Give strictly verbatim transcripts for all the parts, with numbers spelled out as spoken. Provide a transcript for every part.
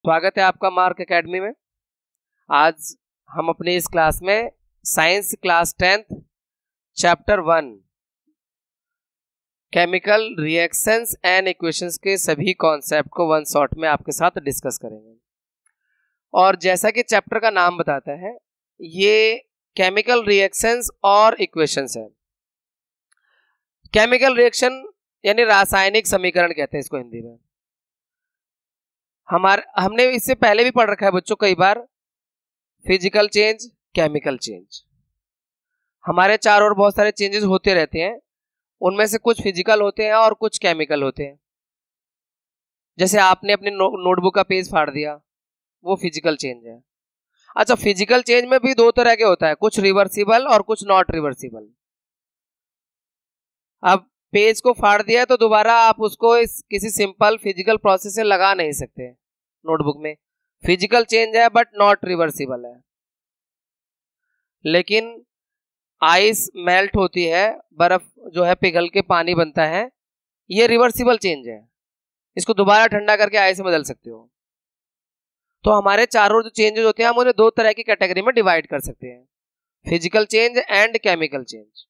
स्वागत है आपका मार्क एकेडमी में। आज हम अपनी इस क्लास में science class tenth chapter one chemical reactions and equations के सभी कॉन्सेप्ट को वन शॉट में आपके साथ डिस्कस करेंगे। और जैसा कि चैप्टर का नाम बताता है, ये केमिकल रिएक्शंस और इक्वेशंस है। केमिकल रिएक्शन यानी रासायनिक समीकरण कहते हैं इसको हिंदी में। हमारे हमने इससे पहले भी पढ़ रखा है बच्चों कई बार, फिजिकल चेंज, केमिकल चेंज। हमारे चार और बहुत सारे चेंजेस होते रहते हैं, उनमें से कुछ फिजिकल होते हैं और कुछ केमिकल होते हैं। जैसे आपने अपनी नो, नोटबुक का पेज फाड़ दिया, वो फिजिकल चेंज है। अच्छा, फिजिकल चेंज में भी दो तरह के होता है, कुछ रिवर्सिबल और कुछ नॉट रिवर्सिबल। अब पेज को फाड़ दिया तो दोबारा आप उसको इस किसी सिंपल फिजिकल प्रोसेस से लगा नहीं सकते। नोटबुक में फिजिकल चेंज है बट नॉट रिवर्सिबल है। लेकिन आइस मेल्ट होती है, बर्फ जो है पिघल के पानी बनता है, ये रिवर्सिबल चेंज है। इसको दोबारा ठंडा करके आइस में बदल सकते हो। तो हमारे चारों जो चेंजेस होते हैं, हम उन्हें दो तरह की कैटेगरी में डिवाइड कर सकते हैं, physical change and chemical change.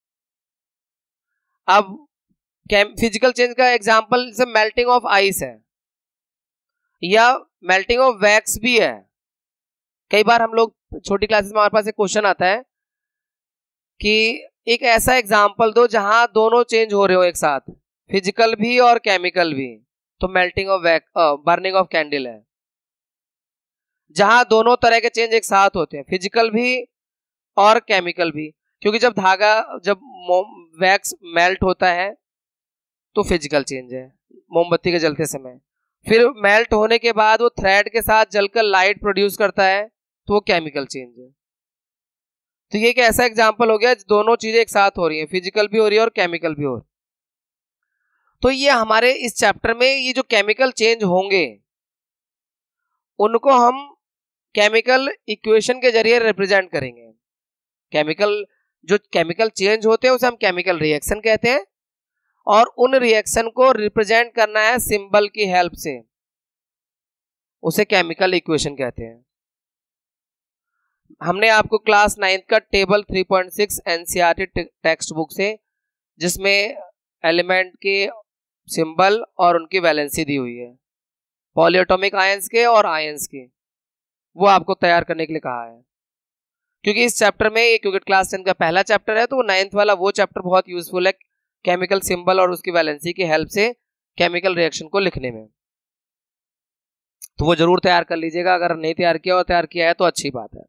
अब फिजिकल चेंज का एग्जांपल जैसे मेल्टिंग ऑफ आइस है या मेल्टिंग ऑफ वैक्स भी है। कई बार हम लोग छोटी क्लासेस में हमारे पास एक क्वेश्चन आता है कि एक ऐसा एग्जांपल दो जहां दोनों चेंज हो रहे हो एक साथ, फिजिकल भी और केमिकल भी। तो melting of wax, burning of candle है, जहां दोनों तरह के चेंज एक साथ होते हैं, फिजिकल भी और केमिकल भी। क्योंकि जब धागा जब वैक्स मेल्ट होता है तो फिजिकल चेंज है, मोमबत्ती के जलते समय। फिर मेल्ट होने के बाद वो थ्रेड के साथ जलकर लाइट प्रोड्यूस करता है, तो वो केमिकल चेंज है। तो ये एक ऐसा एग्जांपल हो गया, दोनों चीजें एक साथ हो रही हैं, फिजिकल भी हो रही है और केमिकल भी हो रही है। तो ये हमारे इस चैप्टर में ये जो केमिकल चेंज होंगे उनको हम केमिकल इक्वेशन के जरिए रिप्रेजेंट करेंगे। केमिकल जो केमिकल चेंज होते हैं उसे हम केमिकल रिएक्शन कहते हैं, और उन रिएक्शन को रिप्रेजेंट करना है सिंबल की हेल्प से, उसे केमिकल इक्वेशन कहते हैं। हमने आपको क्लास नाइन्थ का table three point six NCERT text book से, जिसमें एलिमेंट के सिंबल और उनकी वैलेंसी दी हुई है, पॉलीएटॉमिक आयंस के और आयंस के, वो आपको तैयार करने के लिए कहा है। क्योंकि इस चैप्टर में, क्योंकि क्लास टेन का पहला चैप्टर है, तो वो नाइन्थ वाला वो चैप्टर बहुत यूजफुल है केमिकल सिंबल और उसकी वैलेंसी की हेल्प से केमिकल रिएक्शन को लिखने में। तो वो जरूर तैयार कर लीजिएगा, अगर नहीं तैयार किया और तैयार किया है तो अच्छी बात है।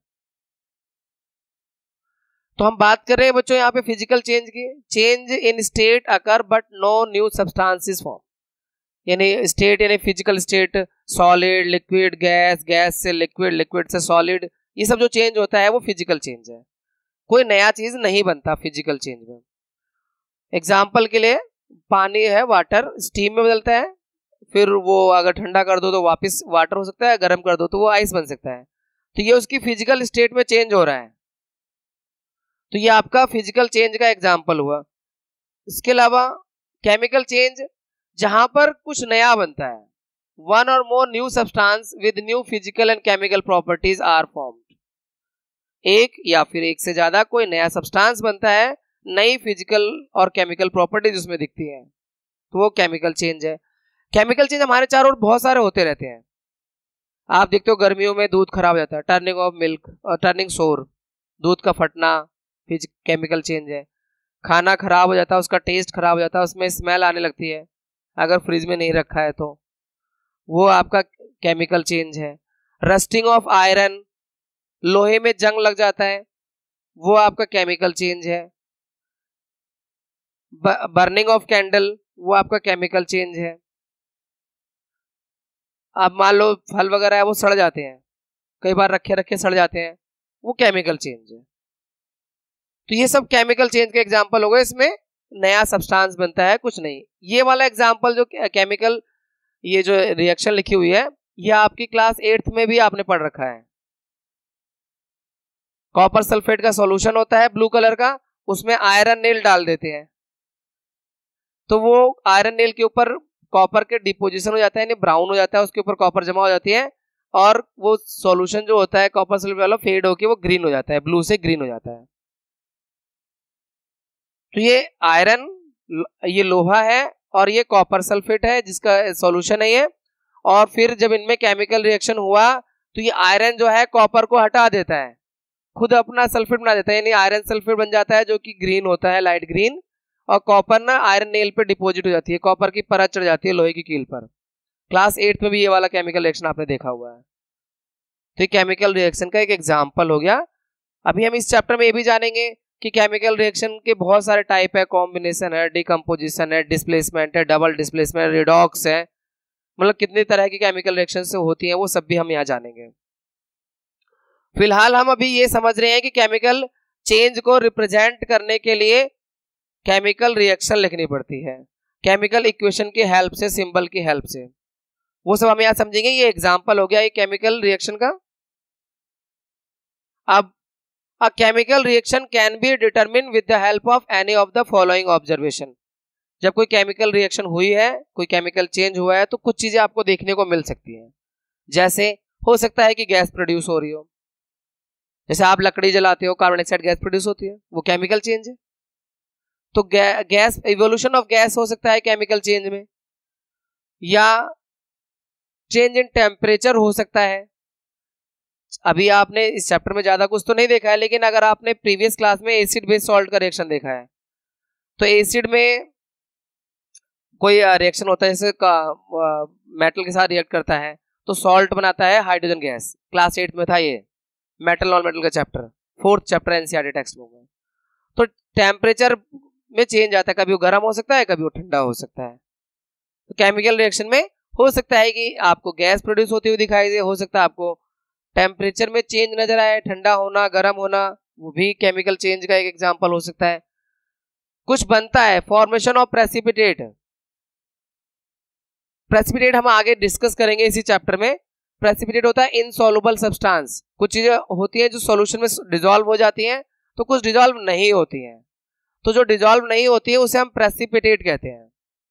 तो हम बात कर रहे हैं बच्चों यहाँ पे फिजिकल चेंज की। Change in state occur but no new substances form, यानी स्टेट यानी physical state, solid, liquid, gas, gas से लिक्विड, लिक्विड से सॉलिड, ये सब जो चेंज होता है वो फिजिकल चेंज है। कोई नया चीज नहीं बनता फिजिकल चेंज में। एग्जाम्पल के लिए, पानी है, वाटर स्टीम में बदलता है, फिर वो अगर ठंडा कर दो तो वापस वाटर हो सकता है, गर्म कर दो तो वो आइस बन सकता है। तो ये उसकी फिजिकल स्टेट में चेंज हो रहा है। तो ये आपका फिजिकल चेंज का एग्जाम्पल हुआ। इसके अलावा केमिकल चेंज, जहां पर कुछ नया बनता है, one or more new substance with new physical and chemical properties are formed. एक या फिर एक से ज्यादा कोई नया सब्सटेंस बनता है, नई फिजिकल और केमिकल प्रॉपर्टीज उसमें दिखती हैं, तो वो केमिकल चेंज है। केमिकल चेंज हमारे चारों ओर बहुत सारे होते रहते हैं। आप देखते हो गर्मियों में दूध खराब हो जाता है, टर्निंग ऑफ मिल्क, टर्निंग सोर, दूध का फटना केमिकल चेंज है। खाना खराब हो जाता है, उसका टेस्ट खराब हो जाता है, उसमें स्मेल आने लगती है अगर फ्रिज में नहीं रखा है तो, वो आपका केमिकल चेंज है। रस्टिंग ऑफ आयरन, लोहे में जंग लग जाता है, वो आपका केमिकल चेंज है। बर्निंग ऑफ कैंडल, वो आपका केमिकल चेंज है। अब मान लो फल वगैरह है वो सड़ जाते हैं, कई बार रखे रखे सड़ जाते हैं, वो केमिकल चेंज है। तो ये सब केमिकल चेंज के एग्जांपल हो गए। इसमें नया सब्सटेंस बनता है, कुछ नहीं। ये वाला एग्जांपल जो केमिकल, ये जो रिएक्शन लिखी हुई है, ये आपकी क्लास एट्थ में भी आपने पढ़ रखा है। कॉपर सल्फेट का सॉल्यूशन होता है ब्लू कलर का, उसमें आयरन नेल डाल देते हैं, तो वो आयरन नेल के ऊपर कॉपर के डिपोजिशन हो जाता है, यानी ब्राउन हो जाता है, उसके ऊपर कॉपर जमा हो जाती है, और वो सॉल्यूशन जो होता है कॉपर सल्फेट वाला फेड होके वो ग्रीन हो जाता है, ब्लू से ग्रीन हो जाता है। तो ये आयरन, ये लोहा है और ये कॉपर सल्फेट है जिसका सॉल्यूशन है ये। और फिर जब इनमें केमिकल रिएक्शन हुआ तो ये आयरन जो है कॉपर को हटा देता है, खुद अपना सल्फेट बना देता है, यानी आयरन सल्फेट बन जाता है जो कि ग्रीन होता है, लाइट ग्रीन। और कॉपर ना आयरन नेल पे डिपॉजिट हो जाती है, कॉपर की परत चढ़ जाती है लोहे की कील पर। क्लास एट्थ में भी ये वाला केमिकल रिएक्शन आपने देखा हुआ है। तो ये केमिकल रिएक्शन का एक एग्जाम्पल हो गया। अभी हम इस चैप्टर में ये भी जानेंगे कि केमिकल रिएक्शन के बहुत सारे टाइप है, कॉम्बिनेशन है, डिकम्पोजिशन है, डिस्प्लेसमेंट है, डबल डिस्प्लेसमेंट, रिडॉक्स है, मतलब कितनी तरह की केमिकल रिएक्शन से होती है वो सब भी हम यहाँ जानेंगे। फिलहाल हम अभी ये समझ रहे हैं कि केमिकल चेंज को रिप्रेजेंट करने के लिए केमिकल रिएक्शन लिखनी पड़ती है, केमिकल इक्वेशन की हेल्प से, सिंबल की हेल्प से, वो सब हम यहाँ समझेंगे। ये एग्जाम्पल हो गया ये केमिकल रिएक्शन का। अब a chemical reaction can be determine with the help of any of the following observation. जब कोई केमिकल रिएक्शन हुई है, कोई केमिकल चेंज हुआ है, तो कुछ चीजें आपको देखने को मिल सकती हैं। जैसे हो सकता है कि गैस प्रोड्यूस हो रही हो, जैसे आप लकड़ी जलाते हो, कार्बन डाइऑक्साइड गैस प्रोड्यूस होती है, वो केमिकल चेंज है। तो गै, गैस इवोल्यूशन ऑफ गैस हो सकता है केमिकल चेंज में, या चेंज इन टेम्परेचर हो सकता है। अभी आपने इस चैप्टर में ज्यादा कुछ तो नहीं देखा है, लेकिन अगर आपने प्रीवियस क्लास में एसिड बेस सॉल्ट का रिएक्शन देखा है, तो एसिड में कोई रिएक्शन होता है जैसे मेटल के साथ रिएक्ट करता है तो सॉल्ट बनाता है हाइड्रोजन गैस। क्लास एट में था ये मेटल नॉन मेटल का chapter, fourth chapter NCERT text book में। तो टेम्परेचर में चेंज आता है, कभी वो गर्म हो सकता है, कभी वो ठंडा हो सकता है। तो केमिकल रिएक्शन में हो सकता है कि आपको गैस प्रोड्यूस होती हुई दिखाई दे, हो सकता है आपको टेम्परेचर में चेंज नजर आए, ठंडा होना, गर्म होना, वो भी केमिकल चेंज का एक एग्जांपल हो सकता है। कुछ बनता है, फॉर्मेशन ऑफ प्रेसिपिटेट। प्रेसिपिटेट हम आगे डिस्कस करेंगे इसी चैप्टर में। प्रेसिपिटेट होता है इनसॉल्युबल सब्सटेंस। कुछ चीजें होती हैं जो सॉल्यूशन में डिसॉल्व हो जाती हैं, तो कुछ डिसॉल्व नहीं होती हैं। तो जो डिसॉल्व नहीं होती है उसे हम प्रेसिपिटेट कहते हैं,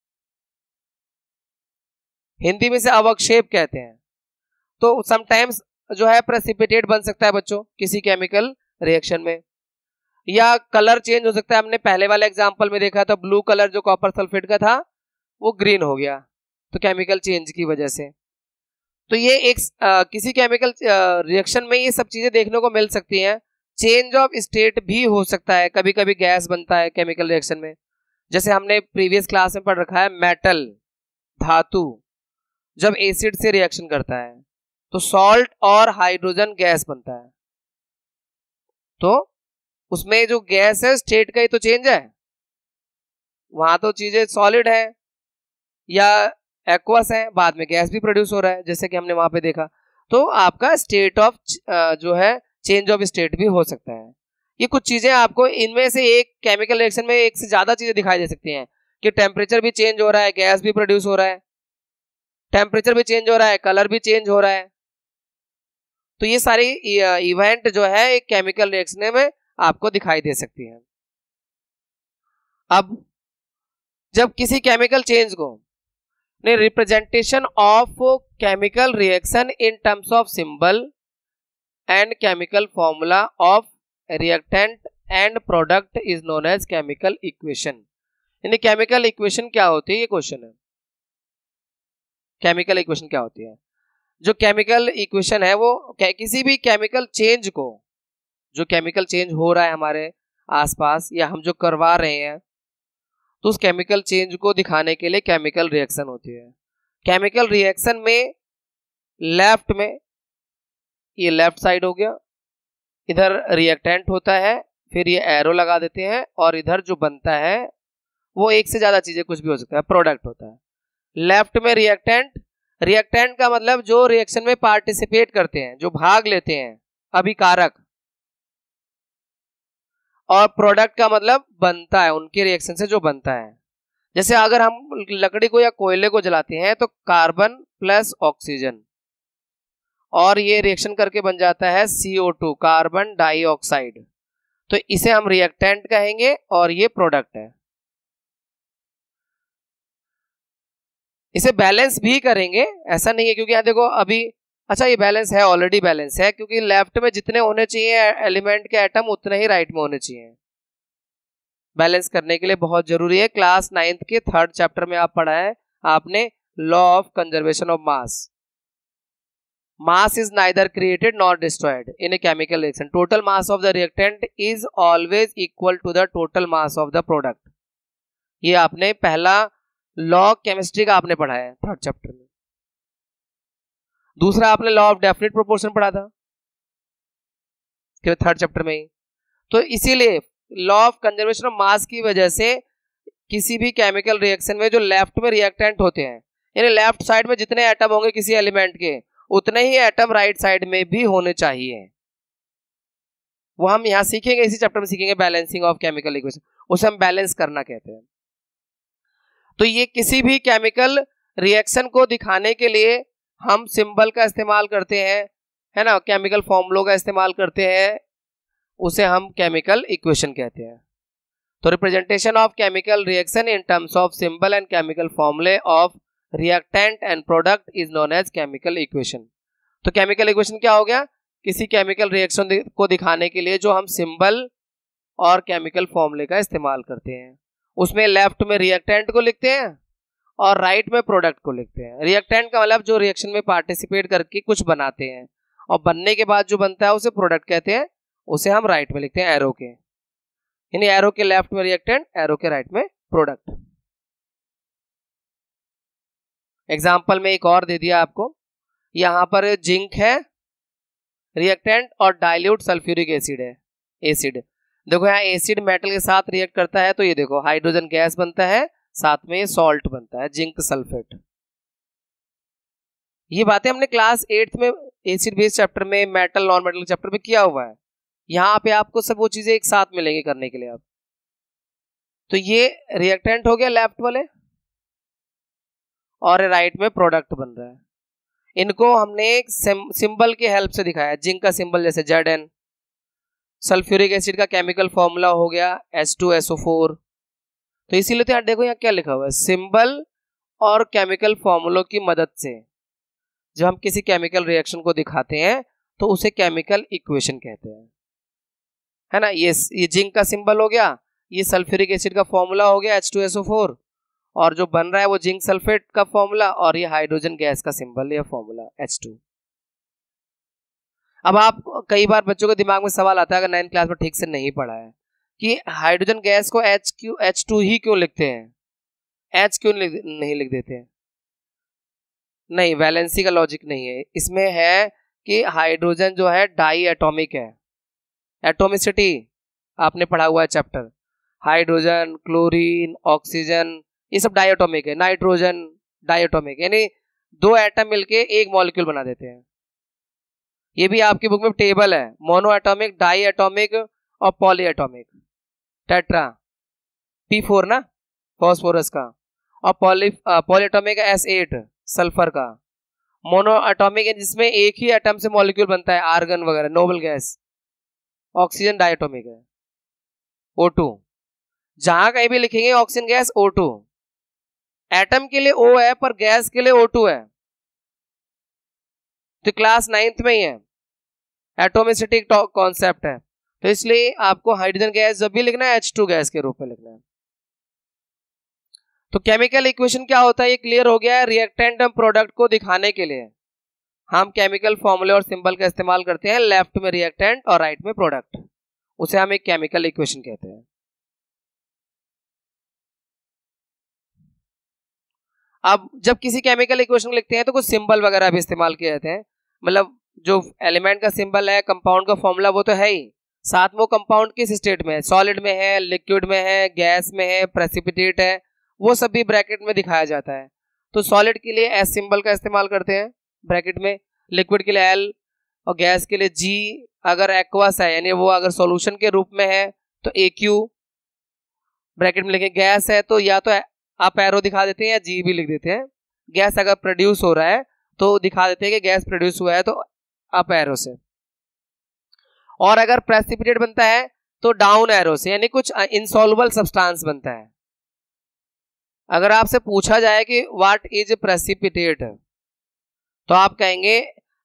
हिंदी में से अवक्षेप कहते हैं। तो समटाइम्स जो है प्रेसिपिटेट बन सकता है बच्चों किसी केमिकल रिएक्शन में, या कलर चेंज हो सकता है। हमने पहले वाले एग्जांपल में देखा था, ब्लू कलर जो कॉपर सल्फेट का था वो ग्रीन हो गया, तो केमिकल चेंज की वजह से। तो ये एक आ, किसी केमिकल रिएक्शन में ये सब चीजें देखने को मिल सकती हैं। चेंज ऑफ स्टेट भी हो सकता है, कभी कभी गैस बनता है केमिकल रिएक्शन में। जैसे हमने प्रीवियस क्लास में पढ़ रखा है, मेटल धातु जब एसिड से रिएक्शन करता है तो सॉल्ट और हाइड्रोजन गैस बनता है। तो उसमें जो गैस है स्टेट का ही तो चेंज है, वहां तो चीजें सॉलिड है या एक्वस है, बाद में गैस भी प्रोड्यूस हो रहा है जैसे कि हमने वहां पे देखा। तो आपका स्टेट ऑफ जो है चेंज ऑफ स्टेट भी हो सकता है। ये कुछ चीजें आपको इनमें से एक केमिकल रिएक्शन में एक से ज्यादा चीजें दिखाई दे सकती हैं कि टेम्परेचर भी चेंज हो रहा है, गैस भी प्रोड्यूस हो रहा है, टेम्परेचर भी चेंज हो रहा है, कलर भी चेंज हो रहा है। तो ये सारी इवेंट जो है एक केमिकल रिएक्शन में आपको दिखाई दे सकती है। अब जब किसी केमिकल चेंज को representation of chemical reaction in terms of symbol and chemical formula of reactant and product is known as chemical equation. यानी केमिकल इक्वेशन क्या होती है, ये क्वेश्चन है। केमिकल इक्वेशन क्या होती है? जो केमिकल इक्वेशन है वो किसी भी केमिकल चेंज को, जो केमिकल चेंज हो रहा है हमारे आसपास या हम जो करवा रहे हैं, तो उस केमिकल चेंज को दिखाने के लिए केमिकल रिएक्शन होती है। केमिकल रिएक्शन में लेफ्ट में, ये लेफ्ट साइड हो गया, इधर रिएक्टेंट होता है, फिर ये एरो लगा देते हैं, और इधर जो बनता है वो एक से ज्यादा चीजें कुछ भी हो सकता है, प्रोडक्ट होता है। लेफ्ट में रिएक्टेंट, रिएक्टेंट का मतलब जो रिएक्शन में पार्टिसिपेट करते हैं, जो भाग लेते हैं, अभिकारक। और प्रोडक्ट का मतलब बनता है, उनके रिएक्शन से जो बनता है। जैसे अगर हम लकड़ी को या कोयले को जलाते हैं तो कार्बन प्लस ऑक्सीजन, और ये रिएक्शन करके बन जाता है C O two, carbon dioxide. तो इसे हम रिएक्टेंट कहेंगे और ये प्रोडक्ट है। इसे बैलेंस भी करेंगे, ऐसा नहीं है, क्योंकि यहाँ देखो अभी अच्छा ये बैलेंस है, ऑलरेडी बैलेंस है, क्योंकि लेफ्ट में जितने होने चाहिए एलिमेंट के एटम उतने ही राइट में होने चाहिए। बैलेंस करने के लिए बहुत जरूरी है। क्लास नाइन्थ के थर्ड चैप्टर में आप पढ़ा है आपने law of conservation of mass. Mass is neither created nor destroyed in a chemical reaction. Total mass of the reactant is always equal to the total mass of the product. ये आपने पहला law chemistry का आपने पढ़ा है third chapter में। दूसरा आपने लॉ ऑफ डेफिनेट प्रोपोर्शन पढ़ा था थर्ड चैप्टर में ही। तो इसीलिए law of conservation of mass की वजह से किसी भी केमिकल रिएक्शन में जो लेफ्ट में रिएक्टेंट होते हैं, यानी लेफ्ट साइड में जितने एटम होंगे किसी एलिमेंट के उतने ही एटम राइट साइड में भी होने चाहिए। वो हम यहां सीखेंगे, इसी चैप्टर में सीखेंगे बैलेंसिंग ऑफ केमिकल इक्वेशन, उसे हम बैलेंस करना कहते हैं। तो ये किसी भी केमिकल रिएक्शन को दिखाने के लिए हम सिंबल का इस्तेमाल करते हैं, है ना, केमिकल फॉर्मूलों का इस्तेमाल करते हैं, उसे हम केमिकल इक्वेशन कहते हैं। तो representation of chemical reaction in terms of symbol and chemical formulae of reactant and product is known as chemical equation. तो केमिकल इक्वेशन क्या हो गया? किसी केमिकल रिएक्शन को दिखाने के लिए जो हम सिंबल और केमिकल फॉर्मूले का इस्तेमाल करते हैं। उसमें लेफ्ट में रिएक्टेंट को लिखते हैं और राइट में प्रोडक्ट को लिखते हैं। रिएक्टेंट का मतलब जो रिएक्शन में पार्टिसिपेट करके कुछ बनाते हैं, और बनने के बाद जो बनता है उसे प्रोडक्ट कहते हैं, उसे हम राइट में लिखते हैं एरो के, यानी एरो के लेफ्ट में रिएक्टेंट, एरो के राइट में प्रोडक्ट। एग्जाम्पल में एक और दे दिया आपको, यहां पर जिंक है रिएक्टेंट और डाइल्यूट सल्फ्यूरिक एसिड है एसिड। देखो यहाँ एसिड मेटल के साथ रिएक्ट करता है तो ये देखो हाइड्रोजन गैस बनता है, साथ में सॉल्ट बनता है जिंक सल्फेट। ये बातें हमने क्लास एट्थ में एसिड बेस चैप्टर में, मेटल नॉन मेटल चैप्टर में किया हुआ है। यहाँ पे आपको सब वो चीजें एक साथ मिलेंगी करने के लिए आप। तो ये रिएक्टेंट हो गया लेफ्ट वाले, और राइट में प्रोडक्ट बन रहा है। इनको हमने एक सिंबल की हेल्प से दिखाया, जिंक का सिंबल जैसे जेड एन, सल्फ्यूरिक एसिड का केमिकल फॉर्मूला हो गया H two S O four. तो इसीलिए तो यहाँ देखो यहाँ क्या लिखा हुआ है, सिंबल और केमिकल फॉर्मूलों की मदद से जब हम किसी केमिकल रिएक्शन को दिखाते हैं तो उसे केमिकल इक्वेशन कहते हैं, है ना। ये ये जिंक का सिंबल हो गया, ये सल्फ्यूरिक एसिड का फॉर्मूला हो गया H two S O four, और जो बन रहा है वो जिंक सल्फेट का फॉर्मूला, और ये हाइड्रोजन गैस का सिंबल या फॉर्मूला एच टू। अब आप कई बार बच्चों के दिमाग में सवाल आता है अगर नाइन्थ क्लास में ठीक से नहीं पढ़ा है कि हाइड्रोजन गैस को एच क्यू एच टू ही क्यों लिखते हैं, एच क्यों नहीं लिख देते हैं? नहीं, वैलेंसी का लॉजिक नहीं है इसमें, है कि हाइड्रोजन जो है डाई एटॉमिक है। एटोमिसिटी आपने पढ़ा हुआ है चैप्टर, हाइड्रोजन, क्लोरीन, ऑक्सीजन, ये सब डाई एटॉमिक है। नाइट्रोजन डाई एटॉमिक, यानी दो एटम मिलके एक मॉलिक्यूल बना देते हैं। ये भी आपकी बुक में टेबल है, मोनो एटॉमिक, डाई एटॉमिक और polyatomic. Tetra P four ना फॉस्फोरस का, और poly polyatomic S eight sulphur का। मोनो एटॉमिक है जिसमें एक ही एटम से मॉलिक्यूल बनता है, आर्गन वगैरह, नोबल गैस। ऑक्सीजन डायटोमिक है ओ टू। जहां कहीं भी लिखेंगे oxygen gas O two, atom के लिए O है पर गैस के लिए ओ टू है। तो क्लास नाइन्थ में ही है, एटोमिसिटी कॉन्सेप्ट है, तो इसलिए आपको हाइड्रोजन गैस जब भी लिखना है एच टू गैस के रूप में लिखना है। तो केमिकल इक्वेशन क्या होता है ये क्लियर हो गया है। रिएक्टेंट एंड प्रोडक्ट को दिखाने के लिए हम केमिकल फॉर्मूले और सिंबल का इस्तेमाल करते हैं, लेफ्ट में रिएक्टेंट और राइट में प्रोडक्ट, उसे हम एक केमिकल इक्वेशन कहते हैं। अब जब किसी केमिकल इक्वेशन लिखते हैं तो कुछ सिंबल वगैरह भी इस्तेमाल किए जाते हैं, मतलब जो एलिमेंट का सिंबल है, कंपाउंड का फॉर्मूला वो तो है ही, साथ में वो कंपाउंड किस स्टेट में है, सॉलिड में है, लिक्विड में है, गैस में है, प्रेसिपिटेट है, वो सब भी ब्रैकेट में दिखाया जाता है। तो सॉलिड के लिए एस सिंबल का इस्तेमाल करते हैं ब्रैकेट में, लिक्विड के लिए एल, और गैस के लिए जी। अगर एक्वस है यानी वो अगर सॉल्यूशन के रूप में है तो ए क्यू ब्रैकेट में लिखें। गैस है तो या तो आप एरो दिखा देते हैं या जी भी लिख देते हैं। गैस अगर प्रोड्यूस हो रहा है तो दिखा देते हैं कि गैस प्रोड्यूस हुआ है तो अप एरो से, और अगर प्रेसिपिटेट बनता है तो डाउन एरो से, यानी कुछ इनसॉल्युबल सब्सटेंस बनता है। अगर आपसे पूछा जाए कि व्हाट इज प्रेसिपिटेट तो आप कहेंगे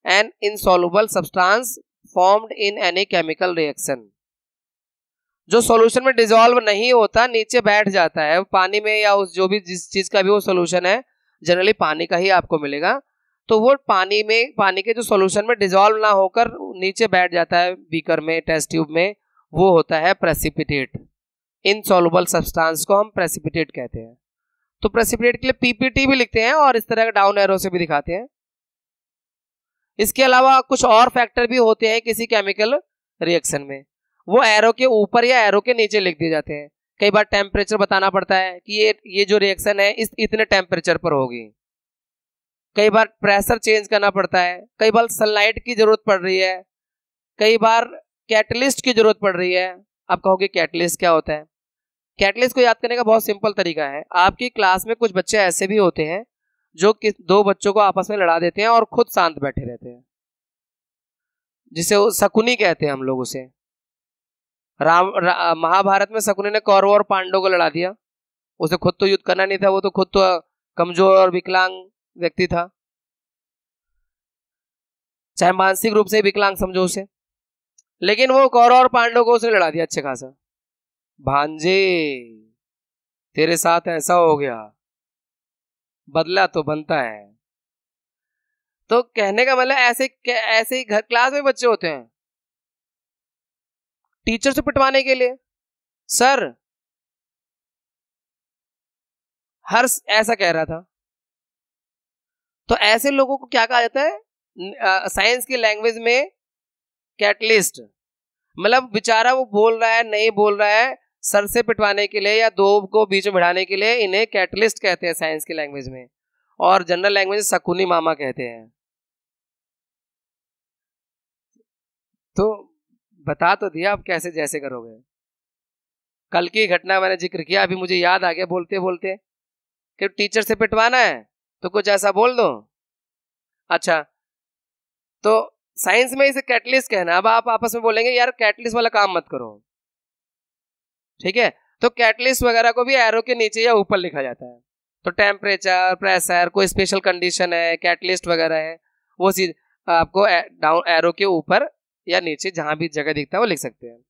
an insoluble substance formed in any chemical reaction. जो सॉल्यूशन में डिसॉल्व नहीं होता, नीचे बैठ जाता है पानी में या उस जो भी जिस चीज का भी वो सॉल्यूशन है, जनरली पानी का ही आपको मिलेगा, तो वो पानी में पानी के जो सॉल्यूशन में डिसॉल्व ना होकर नीचे बैठ जाता है बीकर में, टेस्ट ट्यूब में, वो होता है प्रेसिपिटेट। इनसॉल्युबल सब्सटेंस को हम प्रेसिपिटेट कहते हैं। तो प्रेसिपिटेट के लिए पीपीटी भी लिखते हैं और इस तरह का डाउन एरो से भी दिखाते हैं। इसके अलावा कुछ और फैक्टर भी होते हैं किसी केमिकल रिएक्शन में, वो एरो के ऊपर या एरो के नीचे लिख दिए जाते हैं। कई बार टेम्परेचर बताना पड़ता है कि ये ये जो रिएक्शन है इस इतने टेम्परेचर पर होगी। कई बार प्रेशर चेंज करना पड़ता है, कई बार सनलाइट की जरूरत पड़ रही है, कई बार कैटलिस्ट की जरूरत पड़ रही है। आप कहोगे कैटलिस्ट क्या होता है? कैटलिस्ट को याद करने का बहुत सिंपल तरीका है। आपकी क्लास में कुछ बच्चे ऐसे भी होते हैं जो कि दो बच्चों को आपस में लड़ा देते हैं और खुद शांत बैठे रहते हैं, जिसे वो शकुनी कहते हैं हम लोग उसे। राम रा, महाभारत में शकुनी ने कौरवों और पांडवों को लड़ा दिया। उसे खुद तो युद्ध करना नहीं था, वो तो खुद तो कमजोर और विकलांग व्यक्ति था, चाहे मानसिक रूप से विकलांग समझो उसे, लेकिन वो कौरव और पांडवों को उसने लड़ा दिया अच्छे खासा। भांजे तेरे साथ ऐसा हो गया, बदला तो बनता है। तो कहने का मतलब ऐसे ऐसे ही घर क्लास में बच्चे होते हैं टीचर से पिटवाने के लिए। सर हर्ष ऐसा कह रहा था। तो ऐसे लोगों को क्या कहा जाता है साइंस की लैंग्वेज में? कैटलिस्ट। मतलब बेचारा वो बोल रहा है नहीं बोल रहा है, सर से पिटवाने के लिए या दो को बीच में बिठाने के लिए इन्हें कैटलिस्ट कहते हैं साइंस की लैंग्वेज में, और जनरल लैंग्वेज में शकुनी मामा कहते हैं। तो बता तो दिया, अब कैसे जैसे करोगे। कल की घटना मैंने जिक्र किया, अभी मुझे याद आ गया बोलते बोलते कि टीचर से पिटवाना है तो कुछ ऐसा बोल दो। अच्छा, तो साइंस में इसे कैटलिस्ट कहना। अब आप आपस में बोलेंगे यार कैटलिस्ट वाला काम मत करो, ठीक है? तो कैटलिस्ट वगैरह को भी एरो के नीचे या ऊपर लिखा जाता है। तो टेम्परेचर, प्रेशर, कोई स्पेशल कंडीशन है, कैटलिस्ट वगैरह है, वो चीज आपको डाउन एरो के ऊपर या नीचे जहां भी जगह दिखता है वो लिख सकते हैं।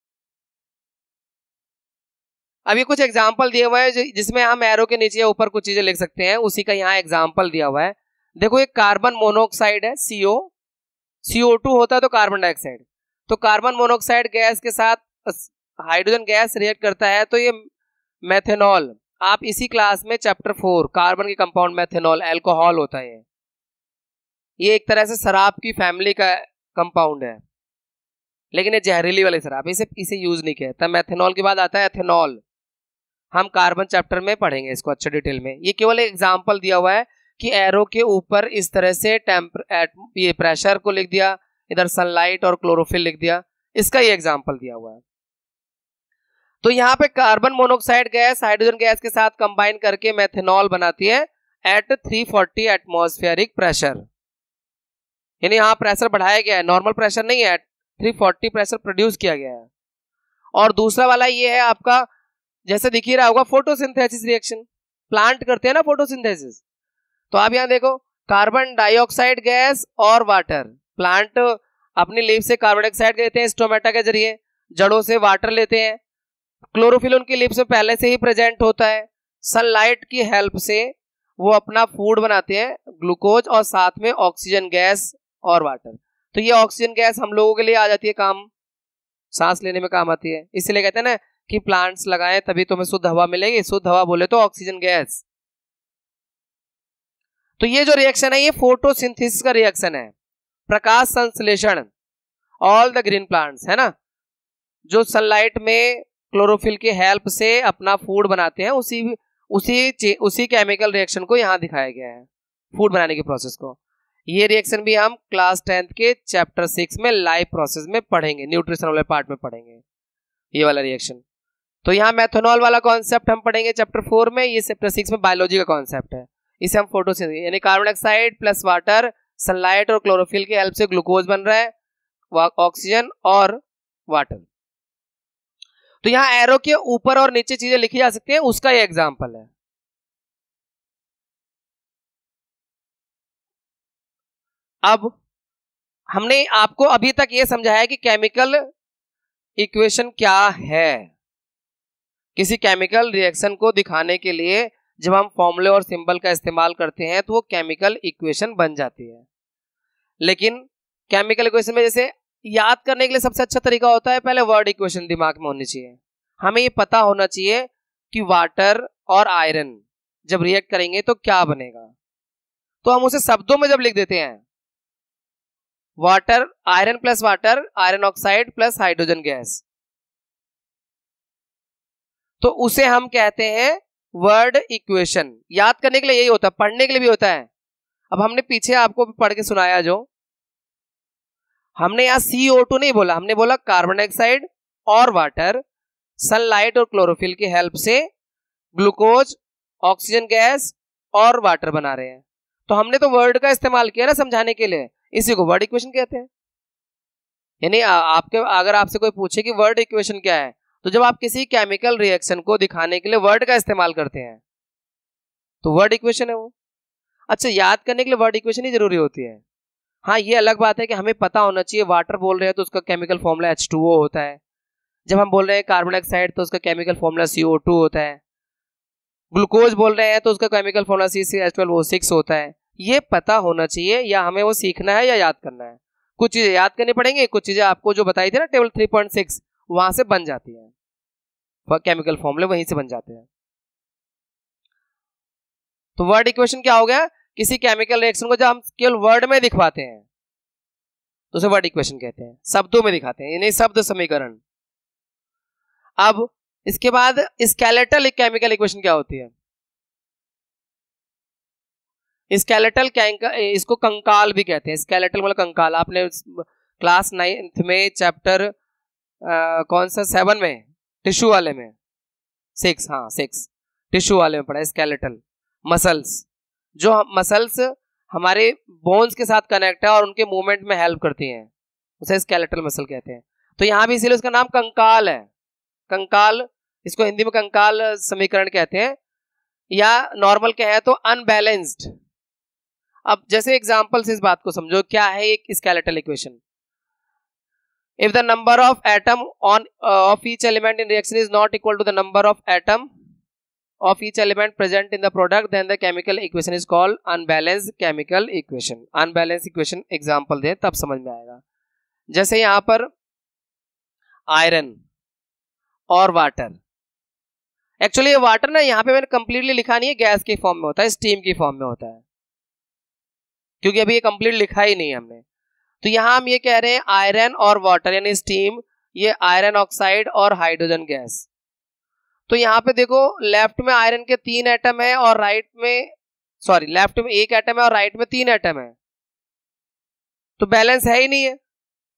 अब ये कुछ एग्जाम्पल दिए हुए हैं जिसमें हम एरो के नीचे या ऊपर कुछ चीजें लिख सकते हैं, उसी का यहाँ एग्जाम्पल दिया हुआ है। देखो, एक कार्बन मोनोऑक्साइड है, सीओ सीओ टू होता है तो कार्बन डाइऑक्साइड। तो कार्बन मोनोऑक्साइड गैस के साथ हाइड्रोजन गैस रिएक्ट करता है तो ये मेथेनॉल, आप इसी क्लास में चैप्टर फोर कार्बन के कंपाउंड मेथेनॉल अल्कोहल होता है। ये एक तरह से शराब की फैमिली का कंपाउंड है, लेकिन ये जहरीली वाली शराब, इसे इसे यूज नहीं किया था। मेथेनॉल के बाद आता है एथेनॉल, हम कार्बन चैप्टर में पढ़ेंगे इसको अच्छे डिटेल में। ये केवल एक एग्जांपल दिया हुआ है कि एरो के ऊपर इस तरह से टेम्पर ये प्रेशर को लिख दिया, इधर सनलाइट और क्लोरोफिल लिख दिया, इसका ये एग्जांपल दिया हुआ है। तो यहाँ पे carbon monoxide gas hydrogen gas के साथ कंबाइन करके मेथेनॉल बनाती है at three forty atmospheric pressure, यानी यहाँ प्रेशर बढ़ाया गया है, नॉर्मल प्रेशर नहीं है, थ्री फोर्टी प्रेशर प्रोड्यूस किया गया है। और दूसरा वाला ये है आपका, जैसे दिख ही रहा होगा, फोटोसिंथेसिस रिएक्शन, प्लांट करते हैं ना फोटोसिंथेसिस। तो आप यहाँ देखो, कार्बन डाइऑक्साइड गैस और वाटर, प्लांट अपनी लीफ से कार्बन डाइऑक्साइड लेते हैं स्टोमेटा के जरिए, जड़ों से वाटर लेते हैं, क्लोरोफिल उनकी लीफ में पहले से ही प्रेजेंट होता है, सनलाइट की हेल्प से वो अपना फूड बनाते हैं, ग्लूकोज, और साथ में ऑक्सीजन गैस और वाटर। तो ये ऑक्सीजन गैस हम लोगों के लिए आ जाती है काम, सांस लेने में काम आती है, इसलिए कहते हैं ना कि प्लांट्स लगाएं तभी तुम्हें शुद्ध हवा मिलेगी। शुद्ध हवा बोले तो ऑक्सीजन गैस। तो ये जो रिएक्शन है ये फोटोसिंथेसिस का रिएक्शन है, प्रकाश संश्लेषण। ऑल द ग्रीन प्लांट्स है ना, जो सनलाइट में क्लोरोफिल की हेल्प से अपना फूड बनाते हैं, उसी उसी उसी केमिकल रिएक्शन को यहाँ दिखाया गया है, फूड बनाने के प्रोसेस को। ये रिएक्शन भी हम क्लास टेंथ के चैप्टर सिक्स में लाइव प्रोसेस में पढ़ेंगे, न्यूट्रिशन वाले पार्ट में पढ़ेंगे ये वाला रिएक्शन। तो यहाँ मेथनॉल वाला कॉन्सेप्ट हम पढ़ेंगे चैप्टर फोर में, ये चैप्टर सिक्स में बायोलॉजी का कॉन्सेप्ट है। इसे हम फोटोसिंथेसिस यानी carbon dioxide plus water, sunlight और क्लोरोफिल की हेल्प से ग्लूकोज बन रहा है, ऑक्सीजन और वाटर। तो यहाँ एरो के ऊपर और नीचे चीजें लिखी जा सकती हैं, उसका ये एग्जांपल है। अब हमने आपको अभी तक ये समझाया कि केमिकल इक्वेशन क्या है। किसी केमिकल रिएक्शन को दिखाने के लिए जब हम फॉर्मूले और सिंबल का इस्तेमाल करते हैं तो वो केमिकल इक्वेशन बन जाती है। लेकिन केमिकल इक्वेशन में जैसे याद करने के लिए सबसे अच्छा तरीका होता है, पहले वर्ड इक्वेशन दिमाग में होनी चाहिए। हमें ये पता होना चाहिए कि वाटर और आयरन जब रिएक्ट करेंगे तो क्या बनेगा, तो हम उसे शब्दों में जब लिख देते हैं, water iron plus water, iron oxide plus hydrogen gas, तो उसे हम कहते हैं वर्ड इक्वेशन। याद करने के लिए यही होता है, पढ़ने के लिए भी होता है। अब हमने पीछे आपको पढ़ के सुनाया, जो हमने यहां सी ओ टू नहीं बोला, हमने बोला कार्बन डाइऑक्साइड और वाटर सनलाइट और क्लोरोफिल की हेल्प से ग्लूकोज, ऑक्सीजन गैस और वाटर बना रहे हैं। तो हमने तो वर्ड का इस्तेमाल किया ना समझाने के लिए, इसी को वर्ड इक्वेशन कहते हैं। यानी आपके अगर आपसे कोई पूछे कि वर्ड इक्वेशन क्या है, तो जब आप किसी केमिकल रिएक्शन को दिखाने के लिए वर्ड का इस्तेमाल करते हैं तो वर्ड इक्वेशन है वो। अच्छा, याद करने के लिए वर्ड इक्वेशन ही जरूरी होती है। हाँ, ये अलग बात है कि हमें पता होना चाहिए, वाटर बोल रहे हैं तो उसका chemical formula H two O होता है, जब हम बोल रहे हैं कार्बन डाइऑक्साइड तो उसका chemical formula C O two होता है, ग्लूकोज बोल रहे हैं तो उसका chemical formula C C H twelve O six होता है। ये पता होना चाहिए, या हमें वो सीखना है या याद करना है। कुछ चीजें याद करनी पड़ेंगी, कुछ चीजें आपको जो बताई थी ना टेबल थ्री पॉइंट सिक्स, वहां से बन जाती है, केमिकल फॉर्मूले वहीं से बन जाते हैं। तो वर्ड इक्वेशन क्या हो गया, किसी केमिकल रिएक्शन को जब हम केवल वर्ड में दिखवाते हैं तो उसे वर्ड इक्वेशन कहते हैं, शब्दों में दिखाते हैं, यानी शब्द समीकरण। अब इसके बाद स्केलेटल केमिकल इक्वेशन क्या होती है। स्केलेटल, इसको कंकाल भी कहते हैं। स्केलेटल मतलब कंकाल। आपने क्लास नाइन्थ में चैप्टर आ, कौन सा सेवन में, टिश्यू वाले में, सिक्स, हाँ सिक्स, टिश्यू वाले में पढ़ा स्केलेटल मसल्स। जो मसल्स हमारे बोन्स के साथ कनेक्ट है और उनके मूवमेंट में हेल्प करती हैं, उसे स्केलेटल मसल कहते हैं। तो यहाँ भी इसीलिए उसका नाम कंकाल है। कंकाल, इसको हिंदी में कंकाल समीकरण कहते हैं, या नॉर्मल कहे तो अनबैलेंस्ड। अब जैसे एग्जांपल से इस बात को समझो, क्या है एक skeletal equation. If the number of atom on of each element in reaction is not equal to the number of atom of each element present in the product, then the chemical equation is called unbalanced chemical equation. unbalanced equation example दे तब समझ में आएगा। जैसे यहां पर iron और water, actually ये वाटर ना यहाँ पे मैंने कंप्लीटली लिखा नहीं है, गैस के फॉर्म में होता है, स्टीम की फॉर्म में होता है, क्योंकि अभी ये कंप्लीट लिखा ही नहीं है हमने। तो यहां हम ये कह रहे हैं आयरन और वाटर यानी स्टीम, ये आयरन ऑक्साइड और हाइड्रोजन गैस। तो यहाँ पे देखो, लेफ्ट में आयरन के तीन एटम है और राइट में, सॉरी लेफ्ट में एक एटम है और राइट में तीन एटम है, तो बैलेंस है ही नहीं है।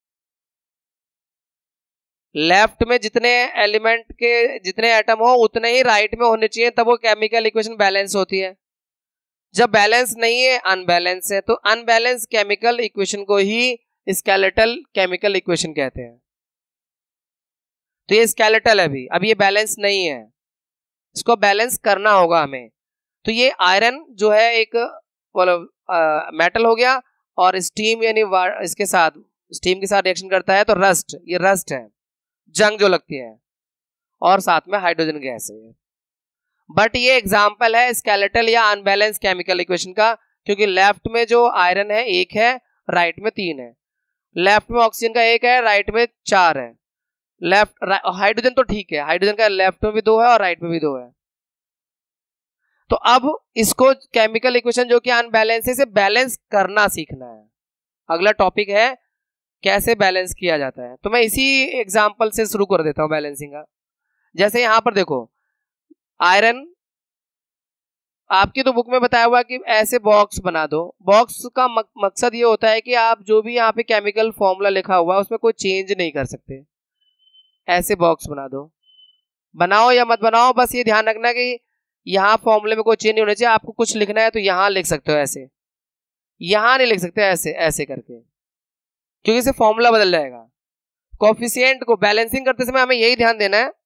लेफ्ट में जितने एलिमेंट के जितने एटम हो उतने ही राइट में होने चाहिए, तब वो केमिकल इक्वेशन बैलेंस होती है। जब बैलेंस नहीं है, अनबैलेंस है, तो अनबैलेंस केमिकल इक्वेशन को ही स्केलेटल केमिकल इक्वेशन कहते हैं। तो ये स्केलेटल है अभी, अब ये बैलेंस नहीं है, इसको बैलेंस करना होगा हमें। तो ये आयरन जो है एक मतलब मेटल हो गया, और स्टीम यानी इसके साथ स्टीम के साथ रिएक्शन करता है तो रस्ट, ये रस्ट है, जंग जो लगती है, और साथ में हाइड्रोजन गैस है। बट ये एग्जांपल है स्केलेटल या अनबैलेंस केमिकल इक्वेशन का, क्योंकि लेफ्ट में जो आयरन है एक है, राइट में तीन है। लेफ्ट में ऑक्सीजन का एक है, राइट में चार है। लेफ्ट हाइड्रोजन तो ठीक है, हाइड्रोजन का लेफ्ट में भी दो है और राइट में भी दो है। तो अब इसको केमिकल इक्वेशन जो कि अनबैलेंस है, इसे बैलेंस करना सीखना है। अगला टॉपिक है कैसे बैलेंस किया जाता है। तो मैं इसी एग्जांपल से शुरू कर देता हूं बैलेंसिंग का। जैसे यहां पर देखो, आयरन, आपकी तो बुक में बताया हुआ कि ऐसे बॉक्स बना दो। बॉक्स का मकसद ये होता है कि आप जो भी यहाँ पे केमिकल फॉर्मूला लिखा हुआ है उसमें कोई चेंज नहीं कर सकते। ऐसे बॉक्स बना दो, बनाओ या मत बनाओ, बस ये ध्यान रखना कि यहाँ फॉर्मूले में कोई चेंज नहीं होना चाहिए। आपको कुछ लिखना है तो यहाँ लिख सकते हो, ऐसे यहाँ नहीं लिख सकते, ऐसे ऐसे करके, क्योंकि इससे फॉर्मूला बदल जाएगा। कोफिशिएंट को बैलेंसिंग करते समय हमें यही ध्यान देना है।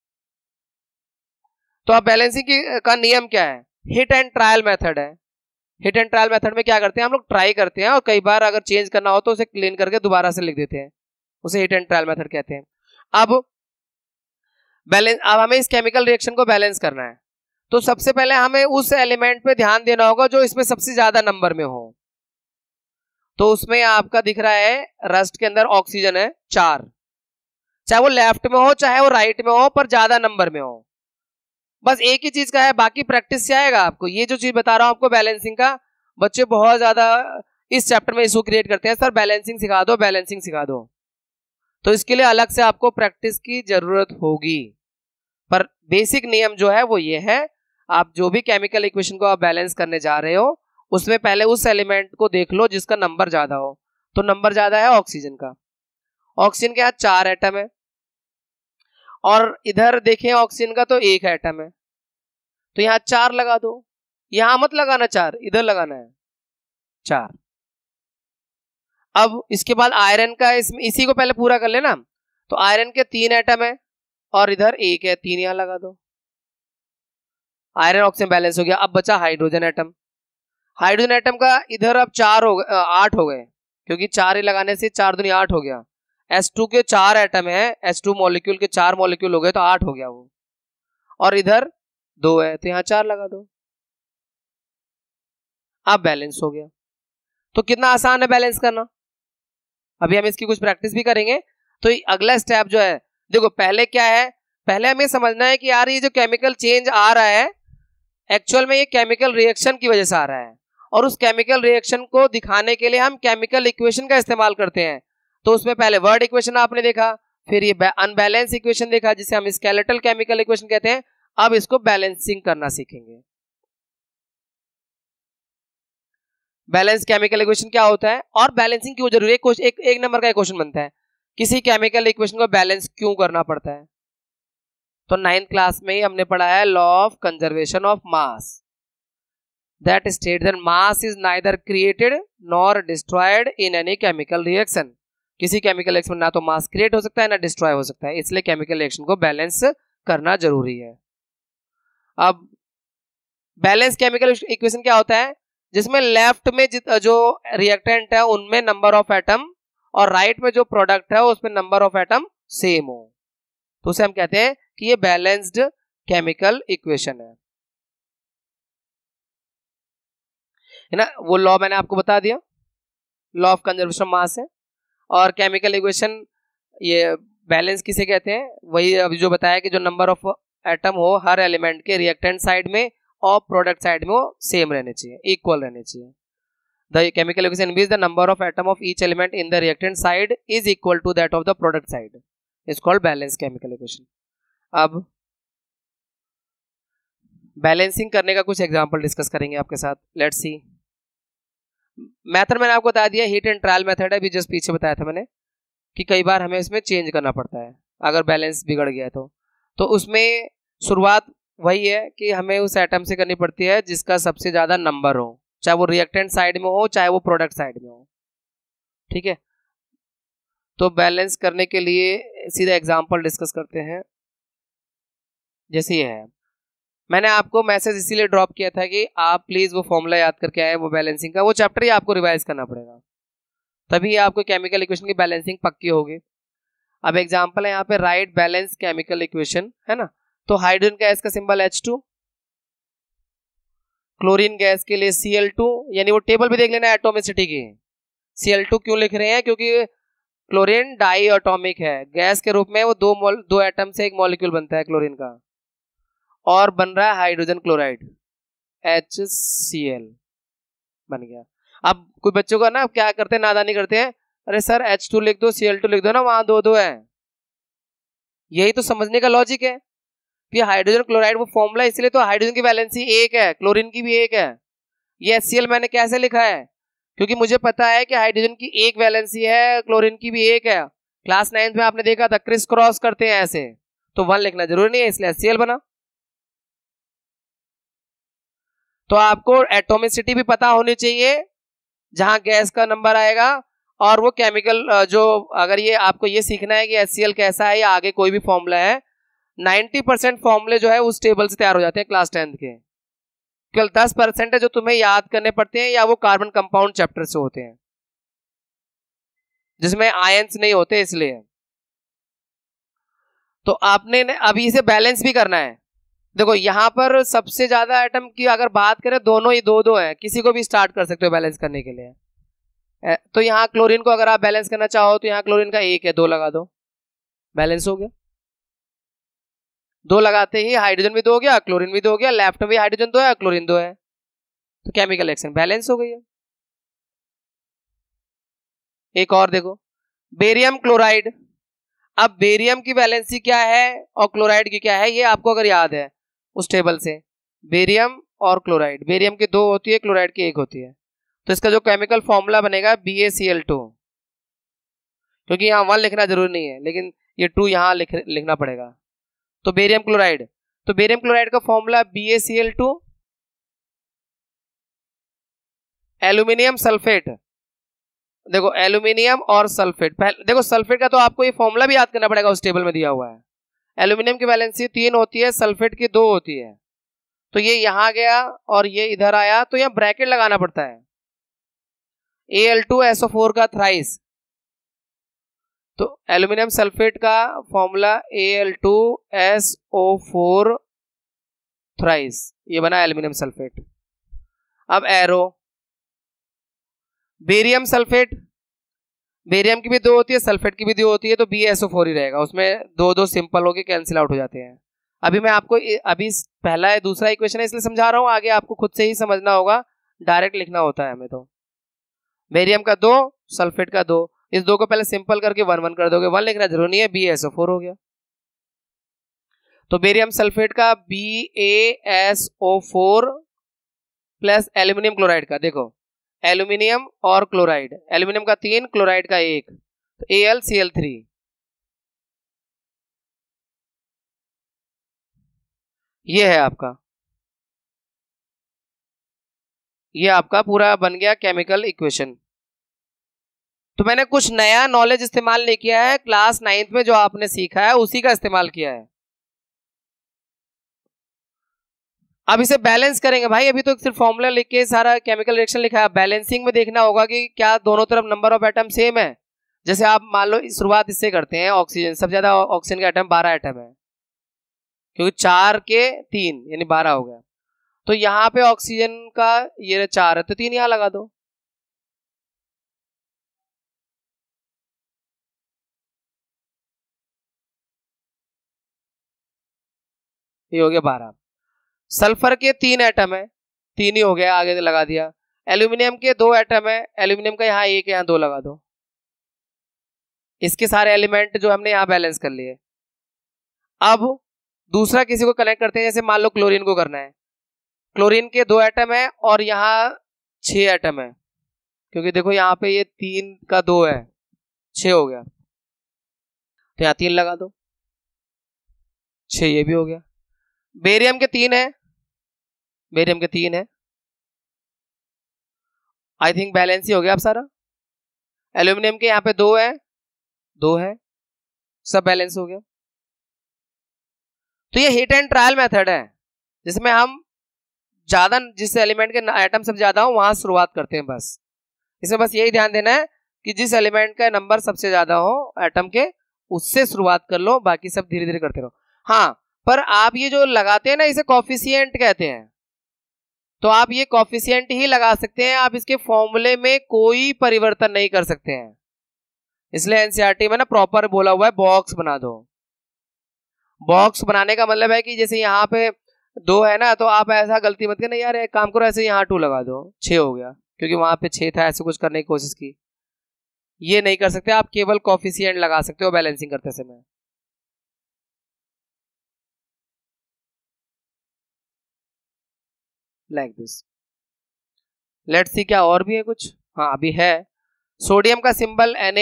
तो अब बैलेंसिंग का नियम क्या है, हिट एंड ट्रायल मेथड है। हिट एंड ट्रायल मेथड में क्या करते हैं हम लोग, ट्राई करते हैं और कई बार अगर चेंज करना हो तो उसे क्लीन करके दोबारा से लिख देते हैं, उसे हिट एंड ट्रायल मेथड कहते हैं। अब बैलेंस, अब हमें इस केमिकल रिएक्शन को बैलेंस करना है, तो सबसे पहले हमें उस एलिमेंट पे ध्यान देना होगा जो इसमें सबसे ज्यादा नंबर में हो। तो उसमें आपका दिख रहा है रस्ट के अंदर ऑक्सीजन है चार, चाहे वो लेफ्ट में हो चाहे वो राइट में हो, पर ज्यादा नंबर में हो। बस एक ही चीज का है, बाकी प्रैक्टिस से आएगा आपको। ये जो चीज बता रहा हूं आपको बैलेंसिंग का, बच्चे बहुत ज्यादा इस चैप्टर में इशू क्रिएट करते हैं, सर बैलेंसिंग सिखा दो, बैलेंसिंग सिखा दो। तो इसके लिए अलग से आपको प्रैक्टिस की जरूरत होगी, पर बेसिक नियम जो है वो ये है, आप जो भी केमिकल इक्वेशन को आप बैलेंस करने जा रहे हो उसमें पहले उस एलिमेंट को देख लो जिसका नंबर ज्यादा हो। तो नंबर ज्यादा है ऑक्सीजन का, ऑक्सीजन के यहाँ चार एटम है और इधर देखें ऑक्सीजन का तो एक एटम है, तो यहाँ चार लगा दो, यहां मत लगाना चार, इधर लगाना है चार। अब इसके बाद आयरन का, इसमें इसी को पहले पूरा कर लेना। तो आयरन के तीन एटम है और इधर एक है, तीन यहां लगा दो, आयरन ऑक्सीजन बैलेंस हो गया। अब बचा हाइड्रोजन एटम, हाइड्रोजन एटम का इधर अब चार हो गए, आठ हो गए, क्योंकि चार ही लगाने से चार दूनी आठ हो गया। एस टू के चार एटम है, एस टू मॉलिक्यूल के चार मॉलिक्यूल हो गए तो आठ हो गया वो, और इधर दो है तो यहां चार लगा दो, अब बैलेंस हो गया। तो कितना आसान है बैलेंस करना। अभी हम इसकी कुछ प्रैक्टिस भी करेंगे। तो अगला स्टेप जो है, देखो पहले क्या है, पहले हमें समझना है कि यार ये जो केमिकल चेंज आ रहा है एक्चुअल में ये केमिकल रिएक्शन की वजह से आ रहा है, और उस केमिकल रिएक्शन को दिखाने के लिए हम केमिकल इक्वेशन का इस्तेमाल करते हैं। तो उसमें पहले वर्ड इक्वेशन आपने देखा, फिर ये अनबैलेंस इक्वेशन देखा जिसे हम स्केलेटल केमिकल इक्वेशन कहते हैं। अब इसको बैलेंसिंग करना सीखेंगे। बैलेंस केमिकल इक्वेशन क्या होता है और बैलेंसिंग क्यों जरूरी है, एक, एक नंबर का क्वेश्चन बनता है, किसी केमिकल इक्वेशन को बैलेंस क्यों करना पड़ता है। तो नाइन्थ क्लास में ही हमने पढ़ा है law of conservation of mass, that state that mass is neither created nor destroyed in any chemical reaction. किसी केमिकल रिएक्शन में ना तो मास क्रिएट हो सकता है ना डिस्ट्रॉय हो सकता है, इसलिए केमिकल रिएक्शन को बैलेंस करना जरूरी है। अब बैलेंस केमिकल इक्वेशन क्या होता है, जिसमें लेफ्ट में जो रिएक्टेंट है उनमें नंबर ऑफ एटम और राइट में जो प्रोडक्ट है उसमें नंबर ऑफ एटम सेम हो, तो उसे हम कहते हैं कि ये बैलेंस्ड केमिकल इक्वेशन है है ना। वो लॉ मैंने आपको बता दिया, law of conservation of mass है। और केमिकल इक्वेशन ये बैलेंस किसे कहते हैं, वही अभी जो बताया कि जो नंबर ऑफ एटम हो हर एलिमेंट के रिएक्टेंट साइड में और प्रोडक्ट साइड में वो सेम रहने चाहिए, इक्वल रहने चाहिए। The chemical equation means the number of atom of each element in the reactant side is equal to that of the product side, is called balance chemical equation. अब balancing करने का कुछ example discuss करेंगे आपके साथ, let's see. Method मैंने आपको बता दिया, हीट एंड ट्रायल मेथड है, अभी जस्ट पीछे बताया था मैंने कि कई बार हमें इसमें चेंज करना पड़ता है अगर बैलेंस बिगड़ गया तो तो उसमें शुरुआत वही है कि हमें उस एटम से करनी पड़ती है जिसका सबसे ज्यादा नंबर हो, चाहे वो रिएक्टेंट साइड में हो चाहे वो प्रोडक्ट साइड में हो, ठीक है। तो बैलेंस करने के लिए सीधा एग्जांपल डिस्कस करते हैं। जैसे ये है, मैंने आपको मैसेज इसीलिए ड्रॉप किया था कि आप प्लीज वो फॉर्मूला याद करके आए, वो बैलेंसिंग का, वो चैप्टर ही आपको रिवाइज करना पड़ेगा, तभी आपको केमिकल इक्वेशन की बैलेंसिंग पक्की होगी। अब एग्जांपल है यहाँ पे, राइट बैलेंस केमिकल इक्वेशन, है ना। तो हाइड्रोजन गैस का symbol H two, chlorine gas के लिए सी एल टू, यानी वो टेबल भी देख लेना एटोमिसिटी की। सी एल टू क्यों लिख रहे हैं, क्योंकि क्लोरीन डाई एटॉमिक है, गैस के रूप में वो दो मोल दो एटम से एक मॉलिक्यूल बनता है क्लोरीन का, और बन रहा है hydrogen chloride H C L बन गया। अब कोई बच्चों का ना क्या करते हैं, नादानी करते हैं, अरे सर एच टू लिख दो, सी एल टू लिख दो ना, वहां दो दो है। यही तो समझने का लॉजिक है कि हाइड्रोजन क्लोराइड वो फॉर्मूला, इसलिए तो हाइड्रोजन की वैलेंसी एक है, क्लोरीन की भी एक है। ये एच सी एल मैंने कैसे लिखा है, क्योंकि मुझे पता है कि हाइड्रोजन की एक वैलेंसी है, क्लोरीन की भी एक है। क्लास नाइन्थ में आपने देखा था क्रिस क्रॉस करते हैं ऐसे, तो वन लिखना जरूरी नहीं है, इसलिए एच सी एल बना। तो आपको एटोमिसिटी भी पता होनी चाहिए जहां गैस का नंबर आएगा, और वो केमिकल जो, अगर ये आपको ये सीखना है कि एच सी एल कैसा है या आगे कोई भी फॉर्मूला है, नाइन्टी परसेंट फॉर्मूले जो है उस टेबल से तैयार हो जाते हैं क्लास टेंथ के, केवल दस परसेंट है जो तुम्हें याद करने पड़ते हैं, या वो कार्बन कंपाउंड चैप्टर से होते हैं जिसमें आयंस नहीं होते इसलिए। तो आपने अभी इसे बैलेंस भी करना है। देखो यहां पर सबसे ज्यादा एटम की अगर बात करें, दोनों ही दो दो हैं, किसी को भी स्टार्ट कर सकते हो बैलेंस करने के लिए। तो यहाँ क्लोरीन को अगर आप बैलेंस करना चाहो तो यहाँ क्लोरीन का एक है, दो लगा दो, बैलेंस हो गया। दो लगाते ही हाइड्रोजन भी दो हो गया, क्लोरीन भी दो हो गया, लेफ्ट में भी हाइड्रोजन दो है, क्लोरीन दो है, तो केमिकल रिएक्शन बैलेंस हो गई है। एक और देखो, बेरियम क्लोराइड। अब बेरियम की वैलेंसी क्या है और क्लोराइड की क्या है, ये आपको अगर याद है उस टेबल से, बेरियम और क्लोराइड, बेरियम की दो होती है, क्लोराइड की एक होती है। तो इसका जो केमिकल फॉर्मूला बनेगा B A C L two, क्योंकि यहाँ वन लिखना जरूरी नहीं है, लेकिन ये टू यहाँ लिख, लिखना पड़ेगा। तो बेरियम क्लोराइड, तो बेरियम क्लोराइड का formula B A C L two, aluminium sulphate. देखो एल्यूमिनियम और सल्फेट, देखो सल्फेट का तो आपको ये फॉर्मूला भी याद करना पड़ेगा, उस टेबल में दिया हुआ है। एल्यूमिनियम की वैलेंसी तीन होती है, सल्फेट की दो होती है, तो ये यहां गया और ये इधर आया, तो यहाँ ब्रैकेट लगाना पड़ता है। A L two S O four का थ्राइस, तो एल्यूमिनियम सल्फेट का formula A L two S O four thrice, ये बना एल्यूमिनियम सल्फेट। अब एरो, बेरियम सल्फेट, बेरियम की भी दो होती है, सल्फेट की भी दो होती है, तो बी एस ओ फोर ही रहेगा, उसमें दो दो सिंपल होके कैंसिल आउट हो जाते हैं। अभी मैं आपको अभी पहला है दूसरा इक्वेशन है इसलिए समझा रहा हूं, आगे आपको खुद से ही समझना होगा, डायरेक्ट लिखना होता है हमें। तो बेरियम का दो, सल्फेट का दो, इस दो को पहले सिंपल करके वन वन कर दोगे, वन लिखना जरूरी नहीं है, बी एस ओ फोर हो गया। तो बेरियम सल्फेट का B A S O four plus aluminium chloride का, देखो एल्यूमिनियम और क्लोराइड, एल्यूमिनियम का तीन, क्लोराइड का एक, तो A L C L three. ये है आपका, ये आपका पूरा बन गया केमिकल इक्वेशन। तो मैंने कुछ नया नॉलेज इस्तेमाल नहीं किया है, क्लास नाइन्थ में जो आपने सीखा है उसी का इस्तेमाल किया है। अब इसे बैलेंस करेंगे भाई, अभी तो सिर्फ फॉर्मूला लिख के सारा केमिकल रिएक्शन लिखा है, बैलेंसिंग में देखना होगा कि क्या दोनों तरफ नंबर ऑफ एटम सेम है। जैसे आप मान लो शुरुआत इससे करते हैं, ऑक्सीजन, सबसे ज्यादा ऑक्सीजन का एटम बारह एटम है, क्योंकि चार के तीन यानी बारह हो गया। तो यहाँ पे ऑक्सीजन का ये चार है, तो तीन यहाँ लगा दो, ये हो गया बारह। सल्फर के तीन एटम है, तीन ही हो गया, आगे लगा दिया। एल्यूमिनियम के दो एटम है, एल्यूमिनियम का यहाँ एक, यहाँ दो लगा दो। इसके सारे एलिमेंट जो हमने यहाँ बैलेंस कर लिए। अब दूसरा किसी को कनेक्ट करते हैं, जैसे मान लो क्लोरीन को करना है, क्लोरीन के दो एटम है और यहाँ छह एटम है, क्योंकि देखो यहाँ पे ये तीन का दो है, छह हो गया, तो यहाँ तीन लगा दो, छह ये भी हो गया। बेरियम के तीन है, बेरियम के तीन है, आई थिंक बैलेंस ही हो गया अब सारा। एल्यूमिनियम के यहाँ पे दो है, दो है, सब बैलेंस हो गया। तो ये हिट एंड ट्रायल मेथड है, जिसमें हम ज्यादा, जिस एलिमेंट के एटम सब ज्यादा हो वहां शुरुआत करते हैं बस। इसमें बस यही ध्यान देना है कि जिस एलिमेंट का नंबर सबसे ज्यादा हो एटम के, उससे शुरुआत कर लो, बाकी सब धीरे धीरे करते रहो। हाँ, पर आप ये जो लगाते हैं ना, इसे कॉफिशिएंट कहते हैं, तो आप ये कॉफिशिएंट ही लगा सकते हैं, आप इसके फॉर्मूले में कोई परिवर्तन नहीं कर सकते हैं। इसलिए एनसीईआरटी में ना प्रॉपर बोला हुआ है बॉक्स बना दो। बॉक्स बनाने का मतलब है कि जैसे यहाँ पे दो है ना, तो आप ऐसा गलती मत करना, यार एक काम करो ऐसे यहाँ टू लगा दो, छह हो गया, क्योंकि वहां पे छह था, ऐसे कुछ करने की कोशिश की, ये नहीं कर सकते। आप केवल कॉफिशिएंट लगा सकते हो बैलेंसिंग करते समय। Like this. लेट्स सी क्या और भी है कुछ। हाँ अभी है, सोडियम का सिंबल Na,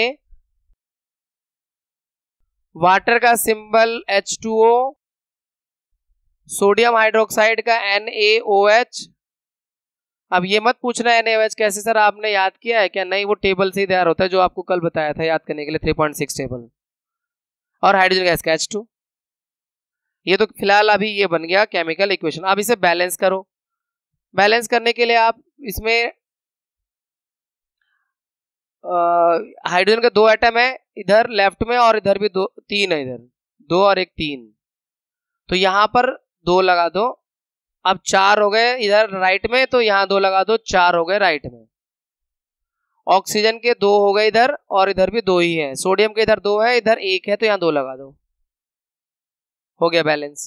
वाटर का symbol H two O, sodium hydroxide का एन ए ओ एच। अब ये मत पूछना एन ए ओ एच कैसे सर आपने याद किया है क्या, नहीं, वो टेबल से ही तैयार होता है जो आपको कल बताया था याद करने के लिए, थ्री पॉइंट सिक्स टेबल। और हाइड्रोजन गैस का एच टू। ये तो फिलहाल अभी ये बन गया केमिकल इक्वेशन। अब इसे बैलेंस करो, बैलेंस करने के लिए आप इसमें हाइड्रोजन के दो एटम है इधर लेफ्ट में और इधर भी दो तीन है, इधर दो और एक तीन, तो यहां पर दो लगा दो। अब चार हो गए इधर राइट में, तो यहां दो लगा दो, चार हो गए राइट में। ऑक्सीजन के दो हो गए इधर और इधर भी दो ही है। सोडियम के इधर दो है इधर एक है, तो यहां दो लगा दो, हो गया बैलेंस।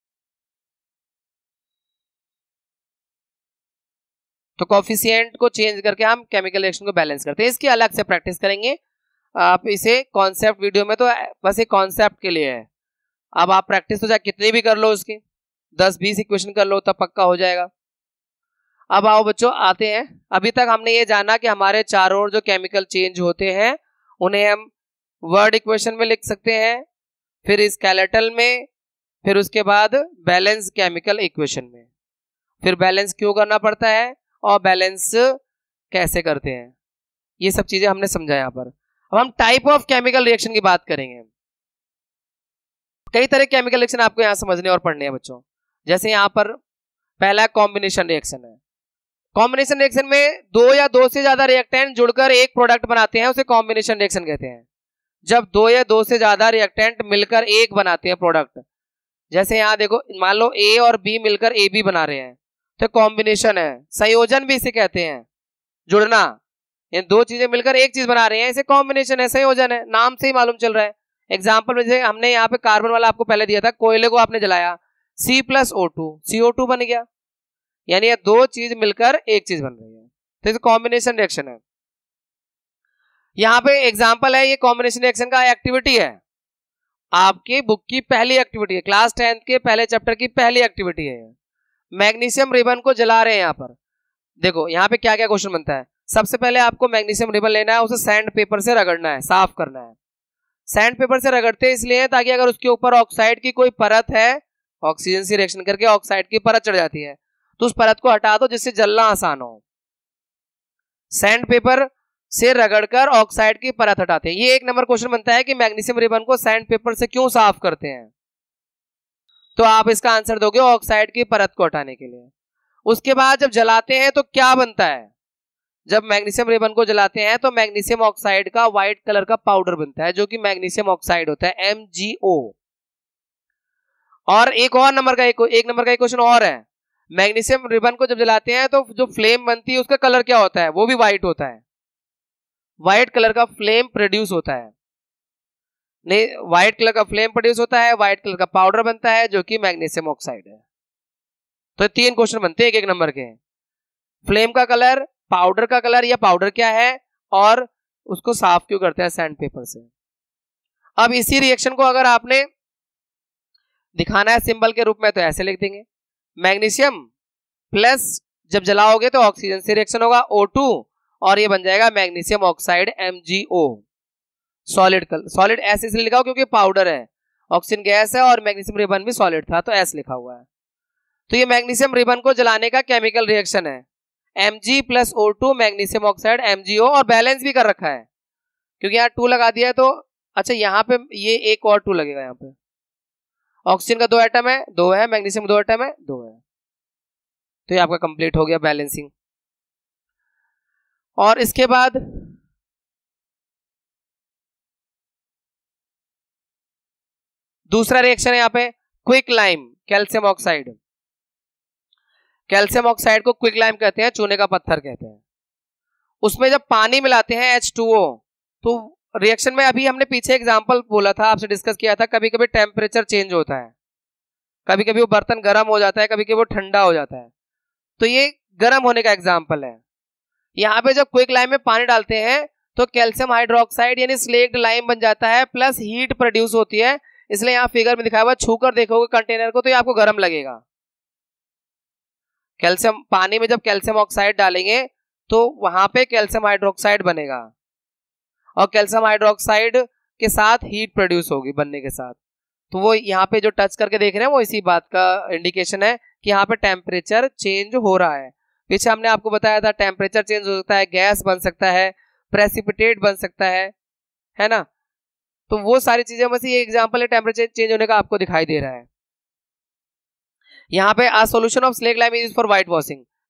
तो कोफिशिएंट को चेंज करके हम केमिकल रिएक्शन को बैलेंस करते हैं। इसकी अलग से प्रैक्टिस करेंगे आप, इसे कॉन्सेप्ट वीडियो में तो बस एक कॉन्सेप्ट के लिए है। अब आप प्रैक्टिस तो चाहे कितनी भी कर लो, उसकी दस बीस इक्वेशन कर लो तब पक्का हो जाएगा। अब आओ बच्चों आते हैं, अभी तक हमने ये जाना कि हमारे चारों ओर जो केमिकल चेंज होते हैं उन्हें हम वर्ड इक्वेशन में लिख सकते हैं, फिर स्केलेटल में, फिर उसके बाद बैलेंस केमिकल इक्वेशन में। फिर बैलेंस क्यों करना पड़ता है और बैलेंस कैसे करते हैं, ये सब चीजें हमने समझा यहाँ पर। अब हम टाइप ऑफ केमिकल रिएक्शन की बात करेंगे। कई तरह के केमिकल रिएक्शन आपको यहाँ समझने और पढ़ने हैं बच्चों। जैसे यहाँ पर पहला कॉम्बिनेशन रिएक्शन है। कॉम्बिनेशन रिएक्शन में दो या दो से ज्यादा रिएक्टेंट जुड़कर एक प्रोडक्ट बनाते हैं, उसे कॉम्बिनेशन रिएक्शन कहते हैं। जब दो या दो से ज्यादा रिएक्टेंट मिलकर एक बनाते हैं प्रोडक्ट, जैसे यहाँ देखो मान लो ए और बी मिलकर ए बी बना रहे हैं, तो कॉम्बिनेशन है। संयोजन भी इसे कहते हैं, जुड़ना, इन दो चीजें मिलकर एक चीज बना रहे हैं, इसे कॉम्बिनेशन है, संयोजन है, नाम से ही मालूम चल रहा है। एग्जाम्पल में जैसे हमने यहाँ पे कार्बन वाला आपको पहले दिया था, कोयले को आपने जलाया, C plus O two, C O two बन गया, यानी ये दो चीज मिलकर एक चीज बन रही है, तो इसे कॉम्बिनेशन रिएक्शन है। यहाँ पे एग्जाम्पल है, ये कॉम्बिनेशन रिएक्शन का एक्टिविटी है, आपकी बुक की पहली एक्टिविटी है, क्लास टेंथ के पहले चैप्टर की पहली एक्टिविटी है। मैग्नीशियम रिबन को जला रहे हैं। यहाँ पर देखो यहाँ पे क्या क्या क्वेश्चन बनता है। सबसे पहले आपको मैग्नीशियम रिबन लेना है, उसे सैंड पेपर से रगड़ना है, साफ करना है। सैंड पेपर से रगड़ते इसलिए है ताकि अगर उसके ऊपर ऑक्साइड की कोई परत है, ऑक्सीजन से रिएक्शन करके ऑक्साइड की परत चढ़ जाती है, तो उस परत को हटा दो जिससे जलना आसान हो। सैंड पेपर से रगड़कर ऑक्साइड की परत हटाते हैं। ये एक नंबर क्वेश्चन बनता है कि मैग्नीशियम रिबन को सैंड पेपर से क्यों साफ करते हैं, तो आप इसका आंसर दोगे ऑक्साइड की परत को हटाने के लिए। उसके बाद जब जलाते हैं तो क्या बनता है, जब मैग्नीशियम रिबन को जलाते हैं तो मैग्नीशियम ऑक्साइड का व्हाइट कलर का पाउडर बनता है, जो कि मैग्नीशियम ऑक्साइड होता है, एम जी ओ। और एक और नंबर का एक, एक नंबर का क्वेश्चन और है, मैग्नीशियम रिबन को जब जलाते हैं तो जो फ्लेम बनती है उसका कलर क्या होता है, वो भी व्हाइट होता है, व्हाइट कलर का फ्लेम प्रोड्यूस होता है। नहीं, व्हाइट कलर का फ्लेम प्रोड्यूस होता है, व्हाइट कलर का पाउडर बनता है जो कि मैग्नीशियम ऑक्साइड है। तो तीन क्वेश्चन बनते हैं एक एक नंबर के, फ्लेम का कलर, पाउडर का कलर या पाउडर क्या है, और उसको साफ क्यों करते हैं सैंड पेपर से। अब इसी रिएक्शन को अगर आपने दिखाना है सिंबल के रूप में तो ऐसे लिख देंगे, मैग्नीशियम प्लस जब जलाओगे तो ऑक्सीजन से रिएक्शन होगा ओ टू, और ये बन जाएगा magnesium oxide M G O. Solid colour, solid S इसलिए लिखा हो क्योंकि पाउडर है, ऑक्सीजन गैस है और मैग्नीशियम रिबन भी सॉलिड था तो एस लिखा हुआ है। तो ये मैग्नीशियम रिबन को जलाने का केमिकल रिएक्शन है, Mg plus O two magnesium oxide M G O, और बैलेंस भी कर रखा है क्योंकि यहाँ टू लगा दिया है। तो अच्छा यहाँ पे ये एक और टू लगेगा, यहाँ पे ऑक्सीजन का दो एटम है, दो है, मैग्नीशियम दो एटम है, दो है, तो ये आपका कंप्लीट हो गया बैलेंसिंग। और इसके बाद दूसरा रिएक्शन है यहाँ पे quicklime calcium oxide. Calcium oxide को क्विक लाइम कहते हैं, चूने का पत्थर कहते हैं। उसमें जब पानी मिलाते हैं एच टू ओ, तो रिएक्शन में अभी हमने पीछे एग्जांपल बोला था, आपसे डिस्कस किया था, कभी कभी टेम्परेचर चेंज होता है, कभी कभी वो बर्तन गर्म हो जाता है, कभी कभी वो ठंडा हो जाता है, तो ये गर्म होने का एग्जाम्पल है। यहाँ पे जब क्विक लाइम में पानी डालते हैं तो कैल्शियम हाइड्रोक्साइड यानी स्लेक्ड लाइम बन जाता है, प्लस हीट प्रोड्यूस होती है, इसलिए यहाँ फिगर में दिखाया हुआ, छूकर देखोगे कंटेनर को तो ये आपको गर्म लगेगा। कैल्शियम पानी में जब कैल्शियम ऑक्साइड डालेंगे तो वहां पे कैल्शियम हाइड्रोक्साइड बनेगा, और कैल्शियम हाइड्रोक्साइड के साथ हीट प्रोड्यूस होगी बनने के साथ, तो वो यहाँ पे जो टच करके देख रहे हैं वो इसी बात का इंडिकेशन है कि यहाँ पे टेम्परेचर चेंज हो रहा है। पीछे हमने आपको बताया था टेम्परेचर चेंज हो सकता है, गैस बन सकता है, प्रेसिपिटेट बन सकता है, है ना, तो वो सारी चीजें में से ये एग्जांपल है टेम्परेचर चेंज होने का, आपको दिखाई दे रहा है। यहाँ पे a solution of slake lime is for whitewashing,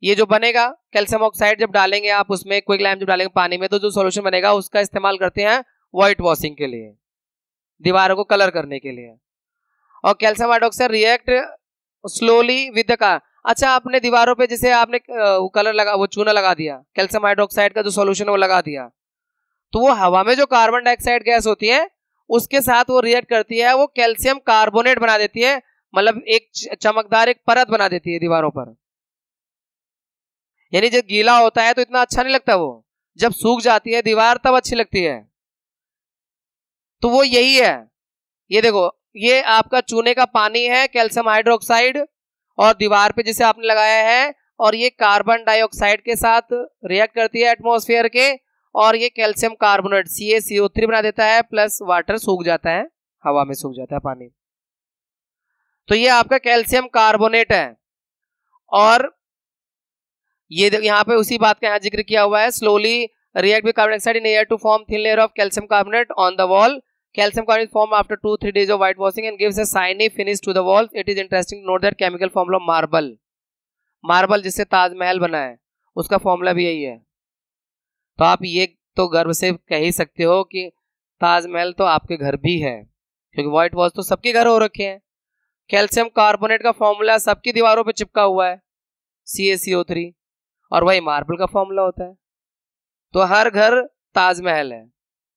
ये जो बनेगा कैल्शियम ऑक्साइड जब डालेंगे आप उसमें, क्विकलाइम जब डालेंगे पानी में, तो जो सॉल्यूशन बनेगा उसका इस्तेमाल करते हैं व्हाइट वॉशिंग के लिए, दीवारों को कलर करने के लिए। और calcium hydroxide react slowly with the का अच्छा, आपने दीवारों पे जैसे आपने वो कलर लगा, वो चूना लगा दिया, कैल्शियम हाइड्रोक्साइड का जो सॉल्यूशन है वो लगा दिया, तो वो हवा में जो कार्बन डाइऑक्साइड गैस होती है उसके साथ वो रिएक्ट करती है, वो कैल्शियम कार्बोनेट बना देती है, मतलब एक चमकदार एक परत बना देती है दीवारों पर। यानी जब गीला होता है तो इतना अच्छा नहीं लगता, वो जब सूख जाती है दीवार तब अच्छी लगती है। तो वो यही है, ये देखो, ये आपका चूने का पानी है, कैल्शियम हाइड्रोक्साइड, और दीवार पे जिसे आपने लगाया है, और ये कार्बन डाइऑक्साइड के साथ रिएक्ट करती है एटमॉस्फेयर के, और ये calcium carbonate C A C O three बना देता है, प्लस वाटर सूख जाता है, हवा में सूख जाता है पानी। तो ये आपका कैल्शियम कार्बोनेट है। और ये यहाँ पे उसी बात का यहाँ जिक्र किया हुआ है, slowly react with carbon dioxide in air to form thin layer of calcium carbonate on the wall. Calcium carbonate form after two three days of white washing and gives a shiny finish to the walls. It is interesting to note that chemical formula marble, marble जिससे ताजमहल बना है उसका formula भी यही है। तो आप ये तो गर्व से कह ही सकते हो कि ताजमहल तो आपके घर भी है, क्योंकि व्हाइट वॉश तो सबके घर हो रखे हैं। कैल्शियम कार्बोनेट का फॉर्मूला सबकी दीवारों पे चिपका हुआ है, सी ए सी ओ थ्री, और वही मार्बल का फॉर्मूला होता है। तो हर घर ताजमहल है,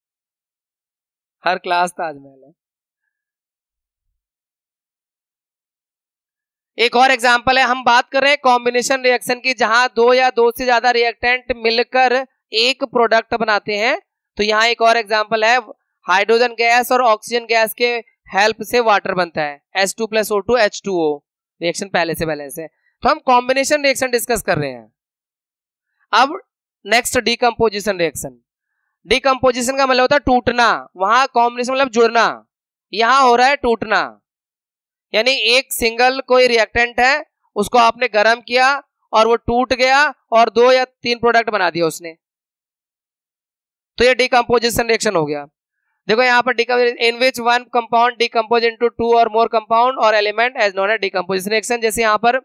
हर क्लास ताजमहल है। एक और एग्जांपल है, हम बात कर रहे हैं कॉम्बिनेशन रिएक्शन की, जहां दो या दो से ज्यादा रिएक्टेंट मिलकर एक प्रोडक्ट बनाते हैं। तो यहां एक और एग्जांपल है, हाइड्रोजन गैस और ऑक्सीजन गैस के हेल्प से वाटर बनता है, H two plus O two H two O, reaction पहले से बैलेंस है। तो हम कॉम्बिनेशन रिएक्शन डिस्कस कर रहे हैं। अब नेक्स्ट डीकंपोजिशन रिएक्शन। डीकंपोजिशन का मतलब होता है टूटना, वहां कॉम्बिनेशन मतलब जुड़ना, यहां हो रहा है टूटना। यानी एक सिंगल कोई रिएक्टेंट है, उसको आपने गर्म किया और वो टूट गया और दो या तीन प्रोडक्ट बना दिया उसने, तो ये डीकंपोजिशन रिएक्शन हो गया। देखो यहां पर in which one compound decompose into two और मोर कंपाउंड और element as known as decomposition reaction. जैसे यहां पर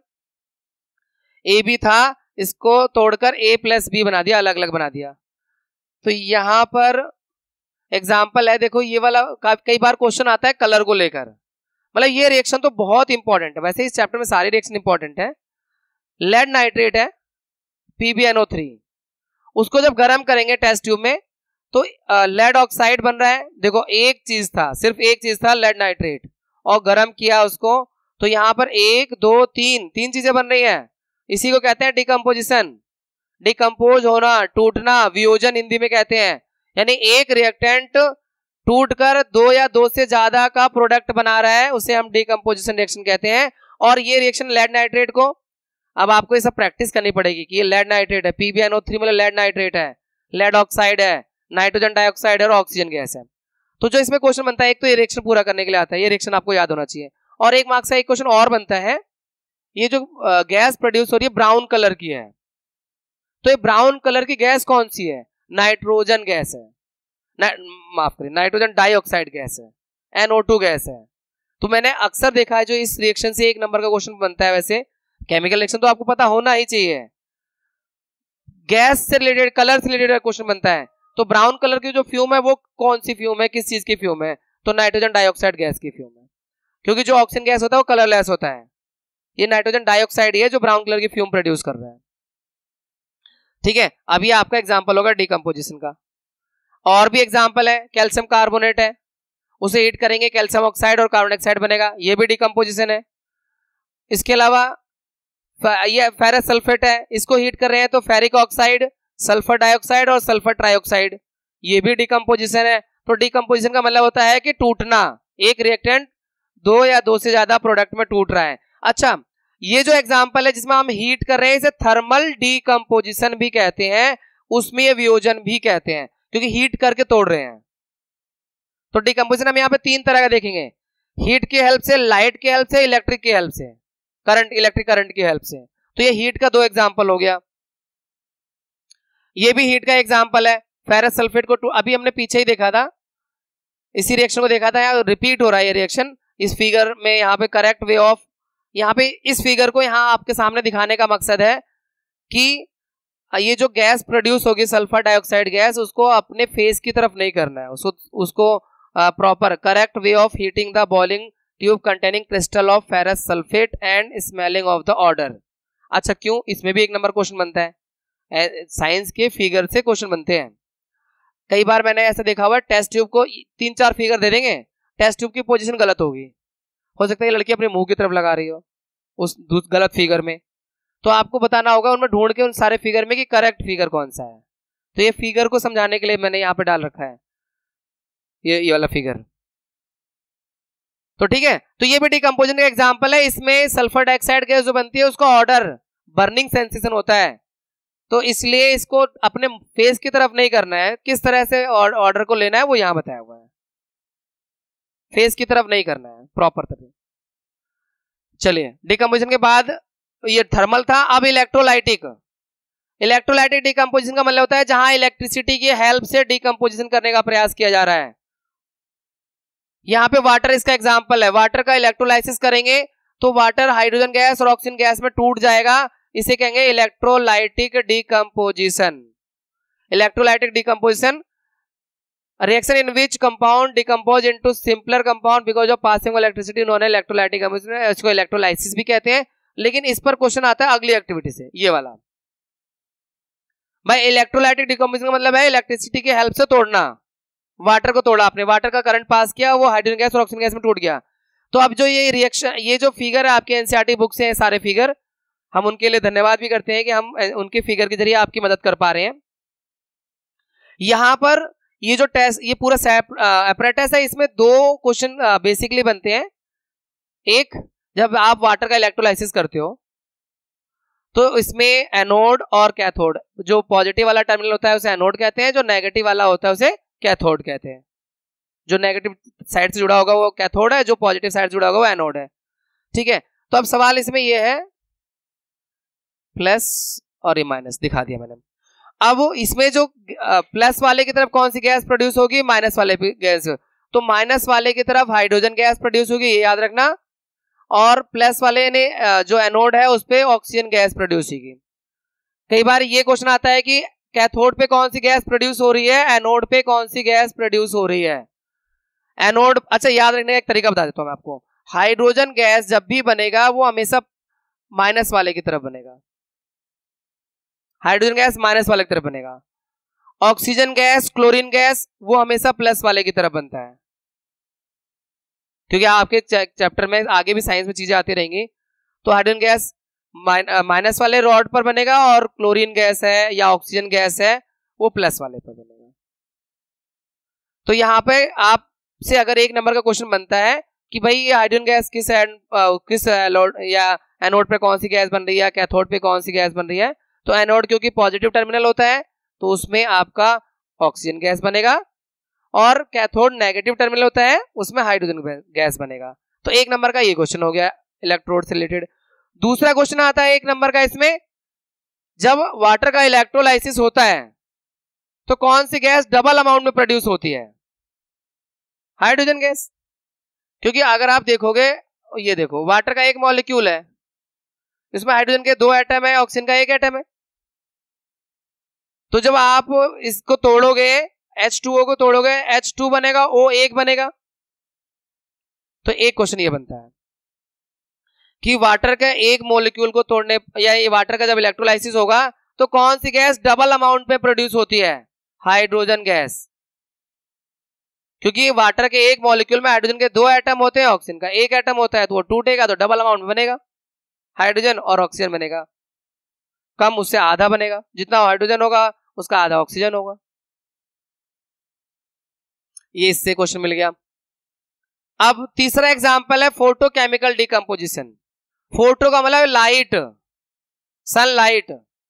ए बी था, इसको तोड़कर ए प्लस बी बना दिया, अलग अलग बना दिया। तो यहां पर एग्जाम्पल है, देखो ये वाला कई बार क्वेश्चन आता है कलर को लेकर, मतलब ये रिएक्शन तो बहुत इंपॉर्टेंट है। वैसे इस चैप्टर में सारे रिएक्शन इंपॉर्टेंट है। लेड नाइट्रेट है P B N O three, उसको जब गर्म करेंगे टेस्ट ट्यूब में तो लेड ऑक्साइड बन रहा है। देखो एक चीज था, सिर्फ एक चीज था लेड नाइट्रेट, और गर्म किया उसको, तो यहां पर एक दो तीन तीन चीजें बन रही हैं। इसी को कहते हैं डिकम्पोजिशन, डिकम्पोज होना, टूटना, वियोजन हिंदी में कहते हैं। यानी एक रिएक्टेंट टूटकर दो या दो से ज्यादा का प्रोडक्ट बना रहा है, उसे हम डिकम्पोजिशन रिएक्शन कहते हैं। और ये रिएक्शन लेड नाइट्रेट को, अब आपको ये सब प्रैक्टिस करनी पड़ेगी कि ये लेड नाइट्रेट है, P B N O three मतलब लेड नाइट्रेट है, लेड ऑक्साइड है, नाइट्रोजन डाइऑक्साइड है और ऑक्सीजन गैस है। तो जो इसमें क्वेश्चन बनता है, एक तो ये रिएक्शन पूरा करने के लिए आता है, ये रिएक्शन आपको याद होना चाहिए। और एक मार्क्स का एक क्वेश्चन और बनता है, ये जो गैस प्रोड्यूस हो रही है ब्राउन कलर की है, तो ये ब्राउन कलर की गैस कौन सी है? नाइट्रोजन गैस है, माफ करिए नाइट्रोजन डाइऑक्साइड गैस है, एन ओ टू गैस है। तो मैंने अक्सर देखा है जो इस रिएक्शन से एक नंबर का क्वेश्चन बनता है। वैसे केमिकल रिएक्शन तो आपको पता होना ही चाहिए, गैस से रिलेटेड, कलर से रिलेटेड क्वेश्चन बनता है। तो ब्राउन कलर की जो फ्यूम है वो कौन सी फ्यूम है, किस चीज की फ्यूम है? तो नाइट्रोजन डाइऑक्साइड गैस की फ्यूम है, क्योंकि जो ऑक्सीजन गैस होता है वो कलरलेस होता है। ये नाइट्रोजन डाइऑक्साइड ही है जो ब्राउन कलर की फ्यूम प्रोड्यूस कर रहा है। ठीक है, अब ये आपका एग्जांपल होगा डिकम्पोजिशन का। और भी एग्जांपल है, कैल्शियम कार्बोनेट है, उसे हीट करेंगे कैल्शियम ऑक्साइड और कार्बन डाइऑक्साइड बनेगा, ये भी डिकम्पोजिशन है। इसके अलावा ये फेरस सल्फेट है, इसको हीट कर रहे हैं तो फेरिक ऑक्साइड, सल्फर डाइऑक्साइड और सल्फर ट्राइऑक्साइड, ये भी डिकम्पोजिशन है। तो डिकम्पोजिशन का मतलब होता है कि टूटना, एक रिएक्टेंट दो या दो से ज्यादा प्रोडक्ट में टूट रहा है। अच्छा, ये जो एग्जांपल है जिसमें हम हीट कर रहे हैं, इसे थर्मल डिकम्पोजिशन भी कहते हैं, उसमें ये वियोजन भी कहते हैं, क्योंकि हीट करके तोड़ रहे हैं। तो डिकम्पोजिशन हम यहाँ पे तीन तरह का देखेंगे, हीट की हेल्प से, लाइट की हेल्प से, इलेक्ट्रिक की हेल्प से, करंट, इलेक्ट्रिक करंट की हेल्प से। तो ये हीट का दो एग्जांपल हो गया। ये भी हीट का एग्जांपल है, फेरस सल्फेट को अभी हमने पीछे ही देखा था, इसी रिएक्शन को देखा था, यहाँ रिपीट हो रहा है ये रिएक्शन इस फिगर में। यहाँ पे करेक्ट वे ऑफ, यहाँ पे इस फिगर को यहाँ आपके सामने दिखाने का मकसद है कि ये जो गैस प्रोड्यूस होगी सल्फर डाइऑक्साइड गैस, उसको अपने फेस की तरफ नहीं करना है, उसको उसको proper correct way of heating the boiling tube containing crystal of ferrous sulphate and smelling of the odour. अच्छा क्यों, इसमें भी एक नंबर क्वेश्चन बनता है, साइंस के फिगर से क्वेश्चन बनते हैं। कई बार मैंने ऐसा देखा हुआ, टेस्ट ट्यूब को तीन चार फिगर दे देंगे, टेस्ट ट्यूब की पोजीशन गलत होगी, हो सकता है लड़की अपने मुंह की तरफ लगा रही हो उस गलत फिगर में, तो आपको बताना होगा उनमें ढूंढ के उन सारे फिगर में कि करेक्ट फिगर कौन सा है। तो ये फिगर को समझाने के लिए मैंने यहाँ पे डाल रखा है ये ये वाला फिगर। तो ठीक है, तो ये भी डिकम्पोजिशन का एग्जांपल है। इसमें सल्फर डाइऑक्साइड गैस जो बनती है उसका ऑर्डर बर्निंग सेंसेशन होता है, तो इसलिए इसको अपने फेस की तरफ नहीं करना है। किस तरह से ऑर्डर को लेना है वो यहां बताया हुआ है, फेस की तरफ नहीं करना है, प्रॉपर तरह। चलिए, डिकम्पोजिशन के बाद ये थर्मल था, अब इलेक्ट्रोलाइटिक। इलेक्ट्रोलाइटिक डिकम्पोजिशन का मतलब होता है जहां इलेक्ट्रिसिटी की हेल्प से डिकम्पोजिशन करने का प्रयास किया जा रहा है। यहां पे वाटर इसका एग्जांपल है, वाटर का इलेक्ट्रोलाइसिस करेंगे तो वाटर हाइड्रोजन गैस और ऑक्सीजन गैस में टूट जाएगा, इसे कहेंगे electrolytic decomposition. Electrolytic decomposition reaction in which compound decompose into simpler compound because of passing electricity known electrolytic decomposition, इसको इलेक्ट्रोलाइसिस भी कहते हैं। लेकिन इस पर क्वेश्चन आता है अगली एक्टिविटी से, ये वाला भाई इलेक्ट्रोलाइटिक डिकम्पोजिशन का मतलब है इलेक्ट्रिसिटी की हेल्प से तोड़ना। वाटर को तोड़ा आपने, वाटर का करंट पास किया, वो हाइड्रोजन गैस और ऑक्सीजन गैस में टूट गया। तो अब जो ये रिएक्शन, ये जो फिगर है आपके एनसीईआरटी बुक से है सारे फिगर, हम उनके लिए धन्यवाद भी करते हैं कि हम उनके फिगर के जरिए आपकी मदद कर पा रहे हैं। यहां पर ये जो टेस्ट, ये पूरा apparatus है, इसमें दो क्वेश्चन बेसिकली बनते हैं। एक, जब आप वाटर का इलेक्ट्रोलाइसिस करते हो तो इसमें एनोड और कैथोड, जो पॉजिटिव वाला टर्मिनल होता है उसे एनोड कहते हैं, जो नेगेटिव वाला होता है उसे कैथोड कहते हैं। जो नेगेटिव साइड से जुड़ा होगा वो कैथोड है, जो पॉजिटिव साइड से जुड़ा होगा वो एनोड है। ठीक है, तो अब सवाल इसमें ये है, प्लस और ये माइनस दिखा दिया मैंने। अब इसमें जो प्लस वाले की तरफ कौन सी गैस प्रोड्यूस होगी, माइनस वाले गैस, तो माइनस वाले की तरफ हाइड्रोजन गैस प्रोड्यूस होगी, ये याद रखना, और प्लस वाले ने जो एनोड है उस पे ऑक्सीजन गैस प्रोड्यूस होगी। कई बार ये क्वेश्चन आता है कि कैथोड पे कौन सी गैस प्रोड्यूस हो रही है, एनोड पे कौन सी गैस प्रोड्यूस हो रही है। एनोड, अच्छा याद रखने का एक तरीका बता देता हूं मैं आपको, हाइड्रोजन गैस जब भी बनेगा वो हमेशा माइनस वाले की तरफ बनेगा, हाइड्रोजन गैस माइनस वाले की तरफ बनेगा। ऑक्सीजन गैस, क्लोरीन गैस, वो हमेशा प्लस वाले की तरफ बनता है, क्योंकि आपके चैप्टर में आगे भी साइंस में चीजें आती रहेंगी। तो हाइड्रोजन गैस माइनस वाले रॉड पर बनेगा और क्लोरीन गैस है या ऑक्सीजन गैस है वो प्लस वाले पर बनेगा। तो यहां पे आपसे अगर एक नंबर का क्वेश्चन बनता है कि भाई ये हाइड्रोजन गैस किस एंड किस एनोड या एनोड पे कौन सी गैस बन रही है, कैथोड पे कौन सी गैस बन रही है, तो एनोड क्योंकि पॉजिटिव टर्मिनल होता है तो उसमें आपका ऑक्सीजन गैस बनेगा, और कैथोड नेगेटिव टर्मिनल होता है उसमें हाइड्रोजन गैस बनेगा। तो एक नंबर का ये क्वेश्चन हो गया इलेक्ट्रोड से रिलेटेड। दूसरा क्वेश्चन आता है एक नंबर का, इसमें जब वाटर का इलेक्ट्रोलाइसिस होता है तो कौन सी गैस डबल अमाउंट में प्रोड्यूस होती है, हाइड्रोजन गैस। क्योंकि अगर आप देखोगे, ये देखो वाटर का एक मॉलिक्यूल है, इसमें हाइड्रोजन के दो एटम है, ऑक्सीजन का एक एटम है, तो जब आप इसको तोड़ोगे, एच टू ओ को तोड़ोगे, एच टू बनेगा, O एक बनेगा। तो एक क्वेश्चन ये बनता है कि वाटर के एक मॉलिक्यूल को तोड़ने या ये वाटर का जब इलेक्ट्रोलाइसिस होगा तो कौन सी गैस डबल अमाउंट में प्रोड्यूस होती है, हाइड्रोजन गैस। क्योंकि वाटर के एक मॉलिक्यूल में हाइड्रोजन के दो एटम होते हैं, ऑक्सीजन का एक एटम होता है, तो वो टूटेगा तो डबल अमाउंट में बनेगा, हाइड्रोजन और ऑक्सीजन बनेगा। कम उससे आधा बनेगा, जितना हाइड्रोजन होगा उसका आधा ऑक्सीजन होगा। ये इससे क्वेश्चन मिल गया। अब तीसरा एग्जांपल है फोटोकेमिकल डिकम्पोजिशन। फोटो का मतलब लाइट, सनलाइट।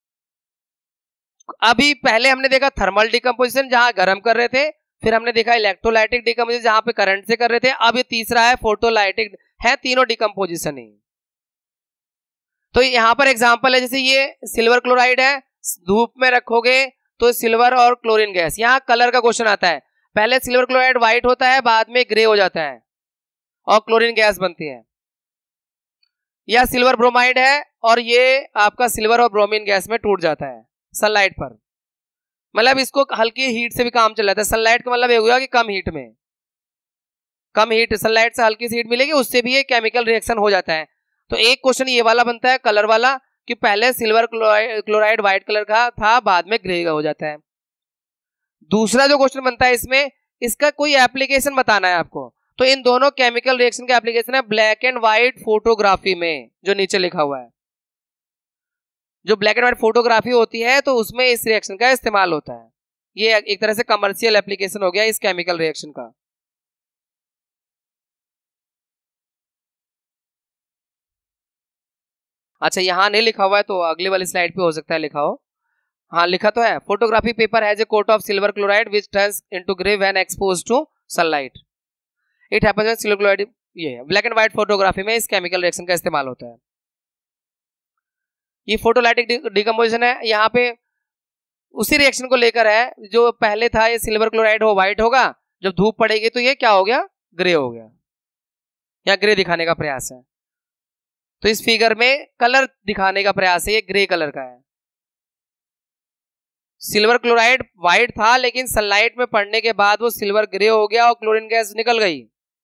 अभी पहले हमने देखा थर्मल डिकम्पोजिशन जहां गर्म कर रहे थे, फिर हमने देखा इलेक्ट्रोलाइटिक डिकम्पोजिशन जहां पे करंट से कर रहे थे, अब ये तीसरा है फोटोलाइटिक, है तीनों डिकम्पोजिशन ही। तो यहां पर एग्जांपल है, जैसे ये सिल्वर क्लोराइड है, धूप में रखोगे तो सिल्वर और क्लोरीन गैस, यहां कलर का क्वेश्चन आता है, पहले सिल्वर क्लोराइड व्हाइट होता है, बाद में ग्रे हो जाता है और क्लोरीन गैस बनती है। या सिल्वर ब्रोमाइड है और ये आपका सिल्वर और ब्रोमीन गैस में टूट जाता है सनलाइट पर। मतलब इसको हल्की हीट से भी काम चल जाता है। सनलाइट का मतलब ये हुआ कि कम हीट में, कम हीट, सनलाइट से हल्की सी हीट मिलेगी, उससे भी ये केमिकल रिएक्शन हो जाता है। तो एक क्वेश्चन ये वाला बनता है कलर वाला कि पहले सिल्वर क्लोराइड व्हाइट कलर का था, बाद में ग्रे का हो जाता है। दूसरा जो क्वेश्चन बनता है इसमें, इसका कोई एप्लीकेशन बताना है आपको। तो इन दोनों केमिकल रिएक्शन का एप्लीकेशन है ब्लैक एंड व्हाइट फोटोग्राफी में, जो नीचे लिखा हुआ है। जो ब्लैक एंड व्हाइट फोटोग्राफी होती है तो उसमें इस रिएक्शन का इस्तेमाल होता है। ये एक तरह से कमर्शियल एप्लीकेशन हो गया इस केमिकल रिएक्शन का। अच्छा, यहां नहीं लिखा हुआ है तो अगले वाली स्लाइड पे हो सकता है लिखा हो। हाँ लिखा तो है, photography paper has a coat of silver chloride which turns into grey when exposed to sunlight. It happens when silver chloride, ये ब्लैक एंड व्हाइट फोटोग्राफी में इस केमिकल रिएक्शन का इस्तेमाल होता है। ये फोटोलाइटिक डिकम्पोजिशन है, यहाँ पे उसी रिएक्शन को लेकर है। जो पहले था ये सिल्वर क्लोराइड हो व्हाइट होगा, जब धूप पड़ेगी तो ये क्या हो गया, ग्रे हो गया। यहाँ ग्रे दिखाने का प्रयास है। तो इस फिगर में कलर दिखाने का प्रयास है, ये ग्रे कलर का है। सिल्वर क्लोराइड व्हाइट था लेकिन सनलाइट में पड़ने के बाद वो सिल्वर ग्रे हो गया और क्लोरीन गैस निकल गई।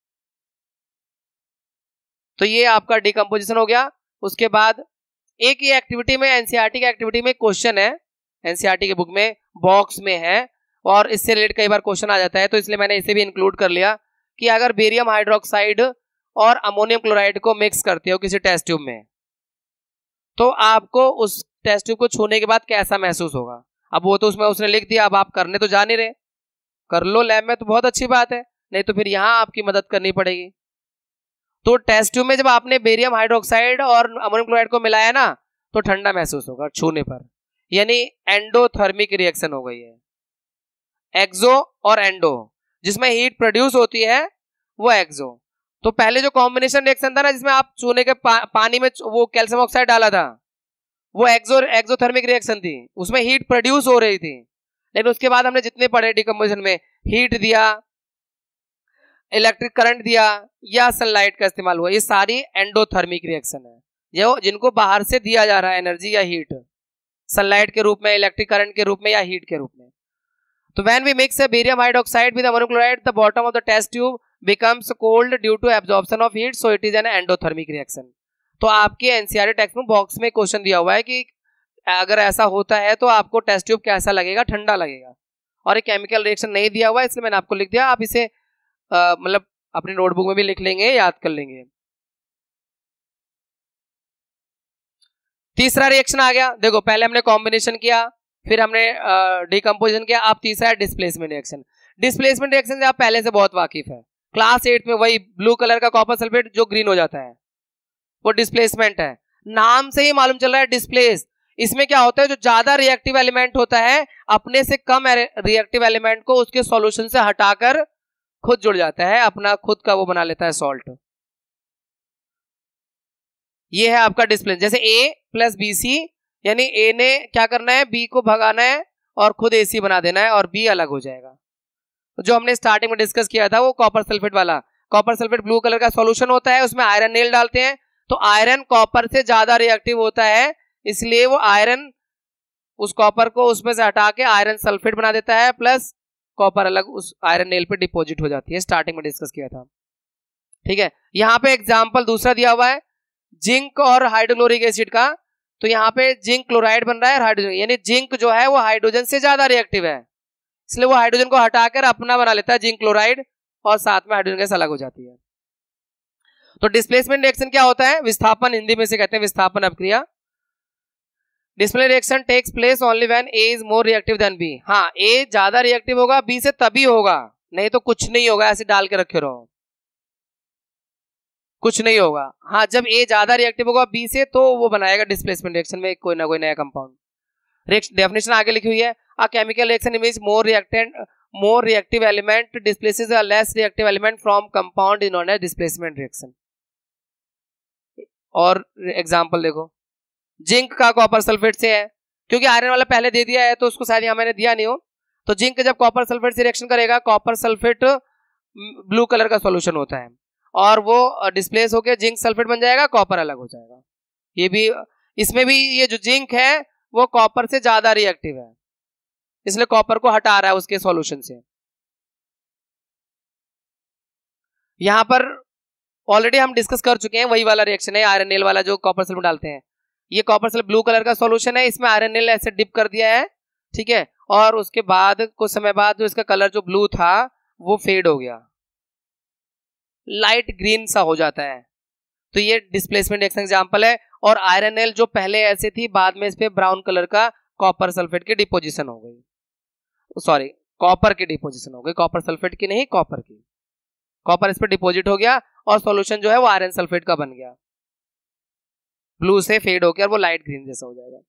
तो ये आपका डिकम्पोजिशन हो गया। उसके बाद एक ही एक्टिविटी में, एनसीईआरटी की एक्टिविटी में क्वेश्चन है, एनसीईआरटी के बुक में बॉक्स में है और इससे रिलेटेड कई बार क्वेश्चन आ जाता है, तो इसलिए मैंने इसे भी इंक्लूड कर लिया कि अगर बेरियम हाइड्रोक्साइड और अमोनियम क्लोराइड को मिक्स करते हो किसी टेस्ट ट्यूब में, तो आपको उस टेस्ट ट्यूब को छूने के बाद कैसा महसूस होगा। अब वो तो उसमें उसने लिख दिया, अब आप करने तो जा नहीं रहे, कर लो लैब में तो बहुत अच्छी बात है, नहीं तो फिर यहां आपकी मदद करनी पड़ेगी। तो टेस्ट ट्यूब में जब आपने बेरियम हाइड्रोक्साइड और अमोनियम क्लोराइड को मिलाया ना, तो ठंडा महसूस होगा छूने पर, यानी एंडोथर्मिक रिएक्शन हो गई है। एक्सो और एंडो, जिसमें हीट प्रोड्यूस होती है वो एक्सो। तो पहले जो कॉम्बिनेशन रिएक्शन था ना, जिसमें आप चूने के पा, पानी में वो कैल्शियम ऑक्साइड डाला था, वो एक्सो एक्सोथर्मिक रिएक्शन थी, उसमें हीट प्रोड्यूस हो रही थी। लेकिन उसके बाद हमने जितने पढ़े डिकम्पोजिशन में, हीट दिया, इलेक्ट्रिक करंट दिया या सनलाइट का इस्तेमाल हुआ, ये सारी एंडोथर्मिक रिएक्शन है, जो जिनको बाहर से दिया जा रहा है एनर्जी या हीट, सनलाइट के रूप में, इलेक्ट्रिक करंट के रूप में या हीट के रूप में। तो when we mix a barium hydroxide with ammonium chloride, the bottom of the test tube becomes cold due to absorption of heat, so it is an endothermic reaction। तो आपके एनसीईआरटी टेक्स्ट में box में question दिया हुआ है कि अगर ऐसा होता है तो आपको टेस्ट ट्यूब कैसा लगेगा, ठंडा लगेगा। और एक केमिकल रिएक्शन नहीं दिया हुआ है, इसलिए मैंने आपको लिख दिया, आप इसे मतलब अपनी नोटबुक में भी लिख लेंगे, याद कर लेंगे। तीसरा रिएक्शन आ गया, देखो पहले हमने कॉम्बिनेशन किया, फिर हमने डिकम्पोजिशन किया, अब तीसरा है डिस्प्लेसमेंट रिएक्शन। डिस्प्लेसमेंट रिएक्शन से आप पहले से बहुत वाकिफ है, क्लास एट में वही ब्लू कलर का कॉपर सल्फेट जो ग्रीन हो जाता है, वो डिस्प्लेसमेंट है। नाम से ही मालूम चल रहा है डिस्प्लेस। इसमें क्या होता है, जो ज्यादा रिएक्टिव एलिमेंट होता है अपने से कम रिएक्टिव एलिमेंट को उसके सॉल्यूशन से हटाकर खुद जुड़ जाता है, अपना खुद का वो बना लेता है सॉल्ट। ये है आपका डिस्प्लेस। जैसे ए प्लस बी सी, यानी ए ने क्या करना है, बी को भगाना है और खुद ए सी बना देना है और बी अलग हो जाएगा। जो हमने स्टार्टिंग में डिस्कस किया था वो कॉपर सल्फेट वाला, कॉपर सल्फेट ब्लू कलर का सॉल्यूशन होता है, उसमें आयरन नेल डालते हैं, तो आयरन कॉपर से ज्यादा रिएक्टिव होता है, इसलिए वो आयरन उस कॉपर को उसमें से हटा के आयरन सल्फेट बना देता है, प्लस कॉपर अलग उस आयरन नेल पे डिपॉजिट हो जाती है। स्टार्टिंग में डिस्कस किया था, ठीक है। यहाँ पे एग्जाम्पल दूसरा दिया हुआ है जिंक और हाइड्रोक्लोरिक एसिड का। तो यहाँ पे जिंक क्लोराइड बन रहा है, हाइड्रोजन, यानी जिंक जो है वो हाइड्रोजन से ज्यादा रिएक्टिव है, इसलिए वो हाइड्रोजन को हटाकर अपना बना लेता है जिंक क्लोराइड, और साथ में हाइड्रोजन गैस अलग हो जाती है। तो डिस्प्लेसमेंट रिएक्शन क्या होता है, विस्थापन हिंदी में से कहते हैं विस्थापन अपक्रिया। Displacement reaction takes place only when A is more reactive than B. हाँ, ए ज्यादा रिएक्टिव होगा बी से तभी होगा, नहीं तो कुछ नहीं होगा, ऐसे डाल के रखे रहो, कुछ नहीं होगा। हाँ, जब ए ज्यादा रिएक्टिव होगा बी से तो वो बनाएगा डिस्प्लेसमेंट रिएक्शन में कोई ना कोई नया कंपाउंड। डेफिनेशन आगे लिखी हुई है, a chemical reaction in which more reactant more reactive element displaces a less reactive element from compound is known as displacement reaction. और एग्जांपल देखो, जिंक का कॉपर सल्फेट से है, क्योंकि आयरन वाला पहले दे दिया है तो उसको शायद यहाँ मैंने दिया नहीं हो। तो जिंक जब कॉपर सल्फेट से रिएक्शन करेगा, कॉपर सल्फेट ब्लू कलर का सॉल्यूशन होता है और वो डिस्प्लेस होकर जिंक सल्फेट बन जाएगा, कॉपर अलग हो जाएगा। ये भी इसमें भी ये जो जिंक है वो कॉपर से ज्यादा रिएक्टिव है, इसलिए कॉपर को हटा रहा है उसके सॉल्यूशन से। यहां पर ऑलरेडी हम डिस्कस कर चुके हैं, वही वाला रिएक्शन है आयरन नेल वाला जो कॉपर सल्फेट डालते हैं। ये कॉपर सल्फेट ब्लू कलर का सॉल्यूशन है, इसमें आयरन नेल ऐसे डिप कर दिया है, ठीक है, और उसके बाद कुछ समय बाद जो इसका कलर जो ब्लू था वो फेड हो गया, लाइट ग्रीन सा हो जाता है। तो ये डिस्प्लेसमेंट रिएक्शन एग्जांपल है। और आयरन नेल जो पहले ऐसे थी, बाद में इस पे ब्राउन कलर का कॉपर सल्फेट की डिपोजिशन हो गई, सॉरी कॉपर की डिपोजिशन हो गई, कॉपर सल्फेट की नहीं, कॉपर की। कॉपर इस पे डिपोजिट हो गया और सॉल्यूशन जो है वो आयरन सल्फेट का बन गया, ब्लू से फेड होकर वो लाइट ग्रीन जैसा हो जाएगा।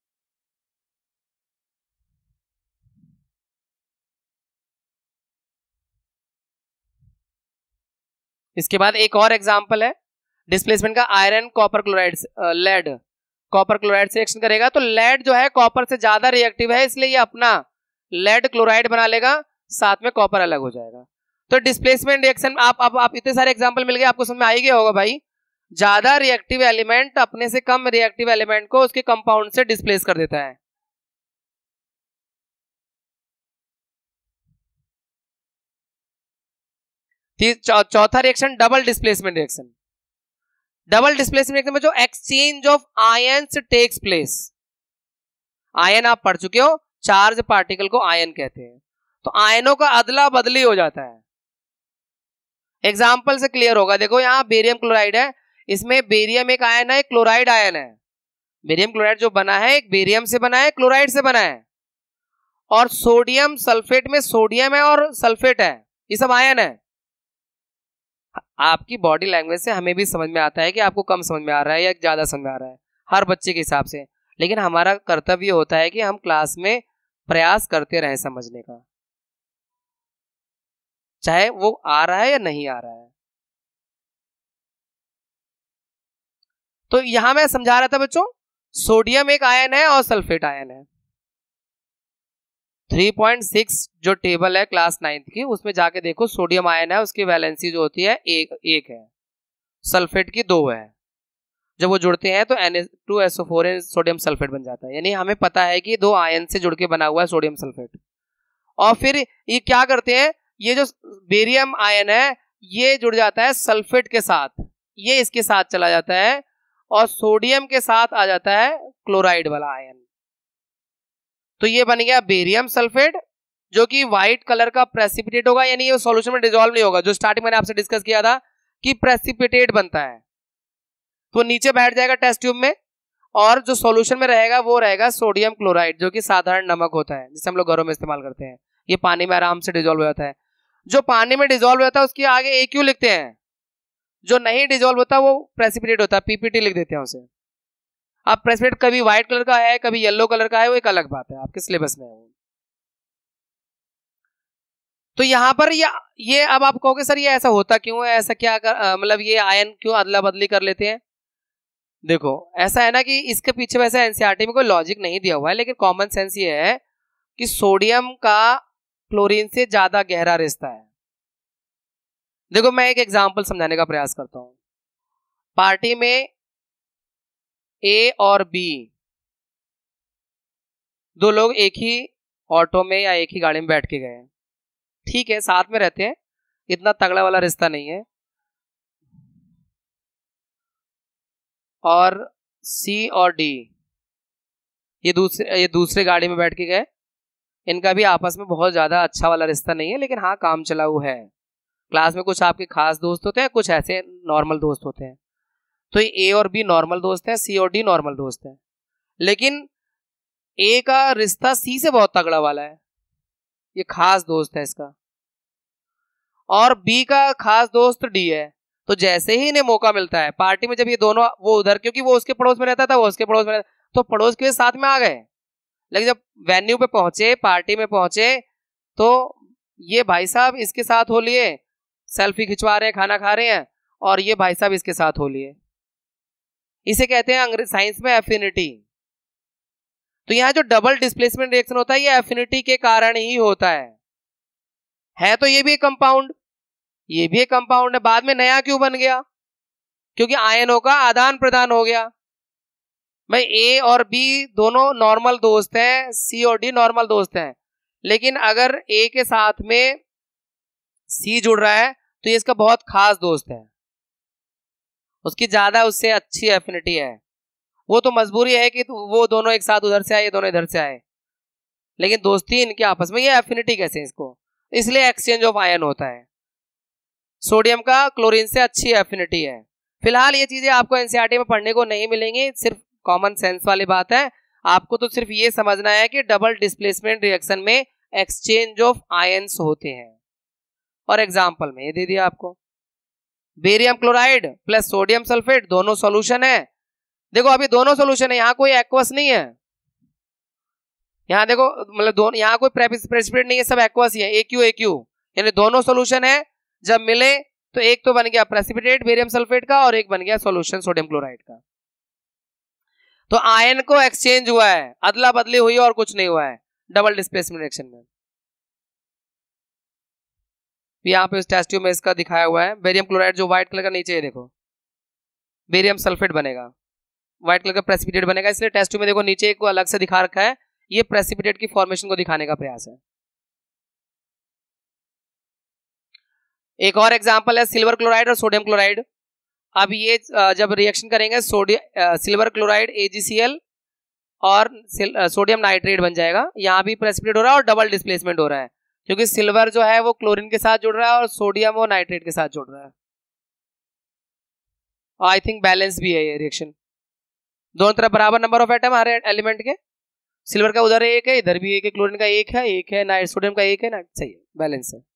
इसके बाद एक और एग्जांपल है डिस्प्लेसमेंट का, iron copper chloride, lead copper chloride से रिएक्शन करेगा, तो लेड जो है कॉपर से ज्यादा रिएक्टिव है, इसलिए ये अपना लेड क्लोराइड बना लेगा, साथ में कॉपर अलग हो जाएगा। तो डिस्प्लेसमेंट रिएक्शन आप आप, आप इतने सारे एग्जांपल मिल गए, आपको समझ में आ ही गया होगा भाई। ज्यादा रिएक्टिव एलिमेंट अपने से कम रिएक्टिव एलिमेंट को उसके कंपाउंड से डिस्प्लेस कर देता है। चौथा reaction double displacement reaction. Double displacement reaction में जो exchange of ions takes place, ion आप पढ़ चुके हो, चार्ज पार्टिकल को आयन कहते हैं, तो आयनों का अदला बदली हो जाता है। एग्जाम्पल से क्लियर होगा, देखो यहां बेरियम क्लोराइड है, इसमें बेरियम एक आयन है, क्लोराइड आयन है। बेरियम क्लोराइड जो बना है एक बेरियम से बना है, क्लोराइड से बना है। और सोडियम सल्फेट में सोडियम है और सल्फेट है, ये सब आयन है। आपकी बॉडी लैंग्वेज से हमें भी समझ में आता है कि आपको कम समझ में आ रहा है या ज्यादा समझ में आ रहा है, हर बच्चे के हिसाब से, लेकिन हमारा कर्तव्य होता है कि हम क्लास में प्रयास करते रहें समझने का, चाहे वो आ रहा है या नहीं आ रहा है। तो यहां मैं समझा रहा था बच्चों, सोडियम एक आयन है और सल्फेट आयन है। थ्री पॉइंट सिक्स जो टेबल है क्लास नाइन्थ की, उसमें जाके देखो, सोडियम आयन है, उसकी वैलेंसी जो होती है एक एक है, सल्फेट की दो है। जब वो जुड़ते हैं तो N two S O four sodium sulphate बन जाता है, यानी हमें पता है कि दो आयन से जुड़ के बना हुआ है सोडियम सल्फेट। और फिर ये क्या करते हैं, ये जो बेरियम आयन है ये जुड़ जाता है सल्फेट के साथ, ये इसके साथ चला जाता है और सोडियम के साथ आ जाता है क्लोराइड वाला आयन, तो ये बन गया बेरियम सल्फेट, जो कि व्हाइट कलर का प्रेसिपिटेट होगा, यानी ये सॉल्यूशन में डिसॉल्व नहीं होगा, जो स्टार्टिंग मैंने आपसे डिस्कस किया था कि प्रेसिपिटेट बनता है, तो नीचे बैठ जाएगा टेस्ट ट्यूब में, और जो सॉल्यूशन में रहेगा वो रहेगा सोडियम क्लोराइड, जो कि साधारण नमक होता है जिसे हम लोग घरों में इस्तेमाल करते हैं। ये पानी में आराम से डिसॉल्व हो जाता है। जो पानी में डिसॉल्व होता है उसके आगे ए क्यू लिखते हैं, जो नहीं डिसॉल्व होता वो प्रेसिपिटेट होता है, पीपीटी लिख देते हैं उसे। अब प्रेसिपिटेट कभी व्हाइट कलर का है कभी येलो कलर का है, वो एक अलग बात है, आपके सिलेबस में है वो। तो यहां पर ये ये अब आप कहोगे सर ये ऐसा होता क्यों है, ऐसा क्या मतलब ये आयन क्यों अदला बदली कर लेते हैं। देखो ऐसा है ना कि इसके पीछे वैसे एनसीईआरटी में कोई लॉजिक नहीं दिया हुआ है, लेकिन कॉमन सेंस ये है कि सोडियम का क्लोरीन से ज्यादा गहरा रिश्ता है। देखो मैं एक एग्जांपल समझाने का प्रयास करता हूं। पार्टी में ए और बी दो लोग एक ही ऑटो में या एक ही गाड़ी में बैठ के गए, ठीक है, साथ में रहते हैं, इतना तगड़ा वाला रिश्ता नहीं है। और सी और डी ये दूसरे ये दूसरे गाड़ी में बैठ के गए, इनका भी आपस में बहुत ज्यादा अच्छा वाला रिश्ता नहीं है, लेकिन हाँ काम चलाऊ है। क्लास में कुछ आपके खास दोस्त होते हैं, कुछ ऐसे नॉर्मल दोस्त होते हैं। तो ए और बी नॉर्मल दोस्त हैं, सी और डी नॉर्मल दोस्त हैं, लेकिन ए का रिश्ता सी से बहुत तगड़ा वाला है, ये खास दोस्त है इसका, और बी का खास दोस्त डी है। तो जैसे ही इन्हें मौका मिलता है पार्टी में, जब ये दोनों वो उधर, क्योंकि वो उसके पड़ोस में रहता था वो उसके पड़ोस में रहता, तो पड़ोस के साथ में आ गए, लेकिन जब वेन्यू पे पहुंचे, पार्टी में पहुंचे, तो ये भाई साहब इसके साथ हो लिए, सेल्फी खिंचवा रहे हैं, खाना खा रहे हैं, और ये भाई साहब इसके साथ हो लिए। इसे कहते हैं अंग्रेजी साइंस में एफिनिटी। तो यहां जो डबल डिस्प्लेसमेंट रिएक्शन होता है ये एफिनिटी के कारण ही होता है। है तो ये भी एक कंपाउंड, ये भी एक कंपाउंड है, बाद में नया क्यों बन गया, क्योंकि आयनों का आदान प्रदान हो गया। भाई ए और बी दोनों नॉर्मल दोस्त हैं, सी और डी नॉर्मल दोस्त हैं, लेकिन अगर ए के साथ में सी जुड़ रहा है तो ये इसका बहुत खास दोस्त है, उसकी ज्यादा उससे अच्छी एफिनिटी है। वो तो मजबूरी है कि वो दोनों एक साथ उधर से आए, ये दोनों इधर से आए, लेकिन दोस्ती इनके आपस में, ये एफिनिटी कैसे इसको, इसलिए एक्सचेंज ऑफ आयन होता है। सोडियम का क्लोरीन से अच्छी एफिनिटी है। फिलहाल ये चीजें आपको एनसीईआरटी में पढ़ने को नहीं मिलेंगी, सिर्फ कॉमन सेंस वाली बात है। आपको तो सिर्फ ये समझना है कि डबल डिस्प्लेसमेंट रिएक्शन में एक्सचेंज ऑफ आयन्स होते हैं। और एग्जांपल में ये दे दिया आपको, barium chloride plus sodium sulphate दोनों सॉल्यूशन है। देखो अभी दोनों सॉल्यूशन है, यहाँ कोई एक्वस नहीं है, यहाँ देखो मतलब दोनों, यहाँ कोई प्रेसिपिटेट नहीं है, सब एक्वस ही है, ए क्यू ए क्यू, यानी दोनों सॉल्यूशन है। जब मिले तो एक तो बन गया प्रेसिपिटेट बेरियम सल्फेट का और एक बन गया सॉल्यूशन सोडियम क्लोराइड का। तो आयन को एक्सचेंज हुआ है, अदला बदली हुई और कुछ नहीं हुआ है डबल डिस्प्लेसमेंट रिएक्शन में। यहाँ पे इस टेस्ट ट्यूब में इसका दिखाया हुआ है, बेरियम क्लोराइड जो व्हाइट कलर का नीचे है देखो, बेरियम सल्फेट बनेगा, व्हाइट कलर का प्रेसिपिटेट बनेगा, इसलिए टेस्ट ट्यूब में देखो नीचे एक अलग से दिखा रखा है, ये प्रेसिपिटेट की फॉर्मेशन को दिखाने का प्रयास है। एक और एग्जांपल है सिल्वर क्लोराइड और सोडियम क्लोराइड। अब ये जब रिएक्शन करेंगे sodium silver chloride A G C L और सोडियम नाइट्रेट बन जाएगा। यहाँ भी प्रेसिपिटेट हो रहा है और डबल डिस्प्लेसमेंट हो रहा है, क्योंकि सिल्वर जो है वो क्लोरीन के साथ जुड़ रहा है और सोडियम वो नाइट्रेट के साथ जुड़ रहा है। आई थिंक बैलेंस भी है ये रिएक्शन, दोनों तरफ बराबर नंबर ऑफ एटम हर एलिमेंट के, सिल्वर का उधर एक है, इधर भी एक है, क्लोरीन का एक है, एक है नाइट सोडियम का एक है ना, सही है, बैलेंस है।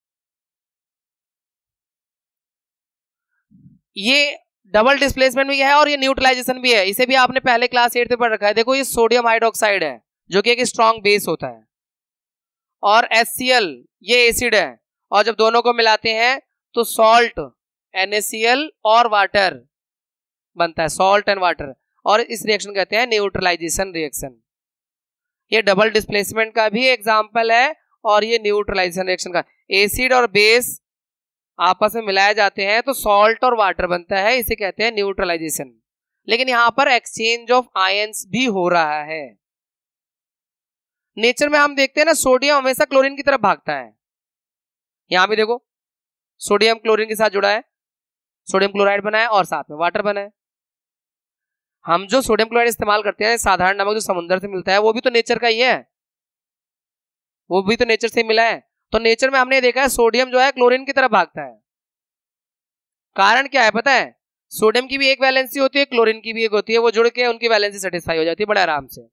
ये डबल डिस्प्लेसमेंट भी है और ये न्यूट्रलाइजेशन भी है, इसे भी आपने पहले क्लास एट में पढ़ रखा है। देखो ये सोडियम हाइड्रोक्साइड है जो कि एक स्ट्रॉन्ग बेस होता है, और एच सी एल ये एसिड है, और जब दोनों को मिलाते हैं तो salt N A C L और वाटर बनता है, सॉल्ट एंड वाटर, और इस रिएक्शन कहते हैं न्यूट्रलाइजेशन रिएक्शन। ये डबल डिस्प्लेसमेंट का भी एग्जांपल है और ये न्यूट्रलाइजेशन रिएक्शन का। एसिड और बेस आपस में मिलाए जाते हैं तो सॉल्ट और वाटर बनता है, इसे कहते हैं न्यूट्रलाइजेशन। लेकिन यहां पर एक्सचेंज ऑफ आयंस भी हो रहा है। नेचर में हम देखते हैं ना, सोडियम हमेशा क्लोरीन की तरफ भागता है, यहां भी देखो सोडियम क्लोरीन के साथ जुड़ा है, सोडियम क्लोराइड बना है और साथ में वाटर बना है। हम जो सोडियम क्लोराइड इस्तेमाल करते हैं, साधारण नमक जो समुद्र से मिलता है, वो भी तो नेचर का ही है, वो भी तो नेचर से मिला है। तो नेचर में हमने देखा है सोडियम जो है क्लोरीन की तरफ भागता है। कारण क्या है पता है? सोडियम की भी एक वैलेंसी होती है, क्लोरीन की भी एक होती है, वो जुड़ के उनकी वैलेंसी सेटिस्फाई हो जाती है बड़े आराम से।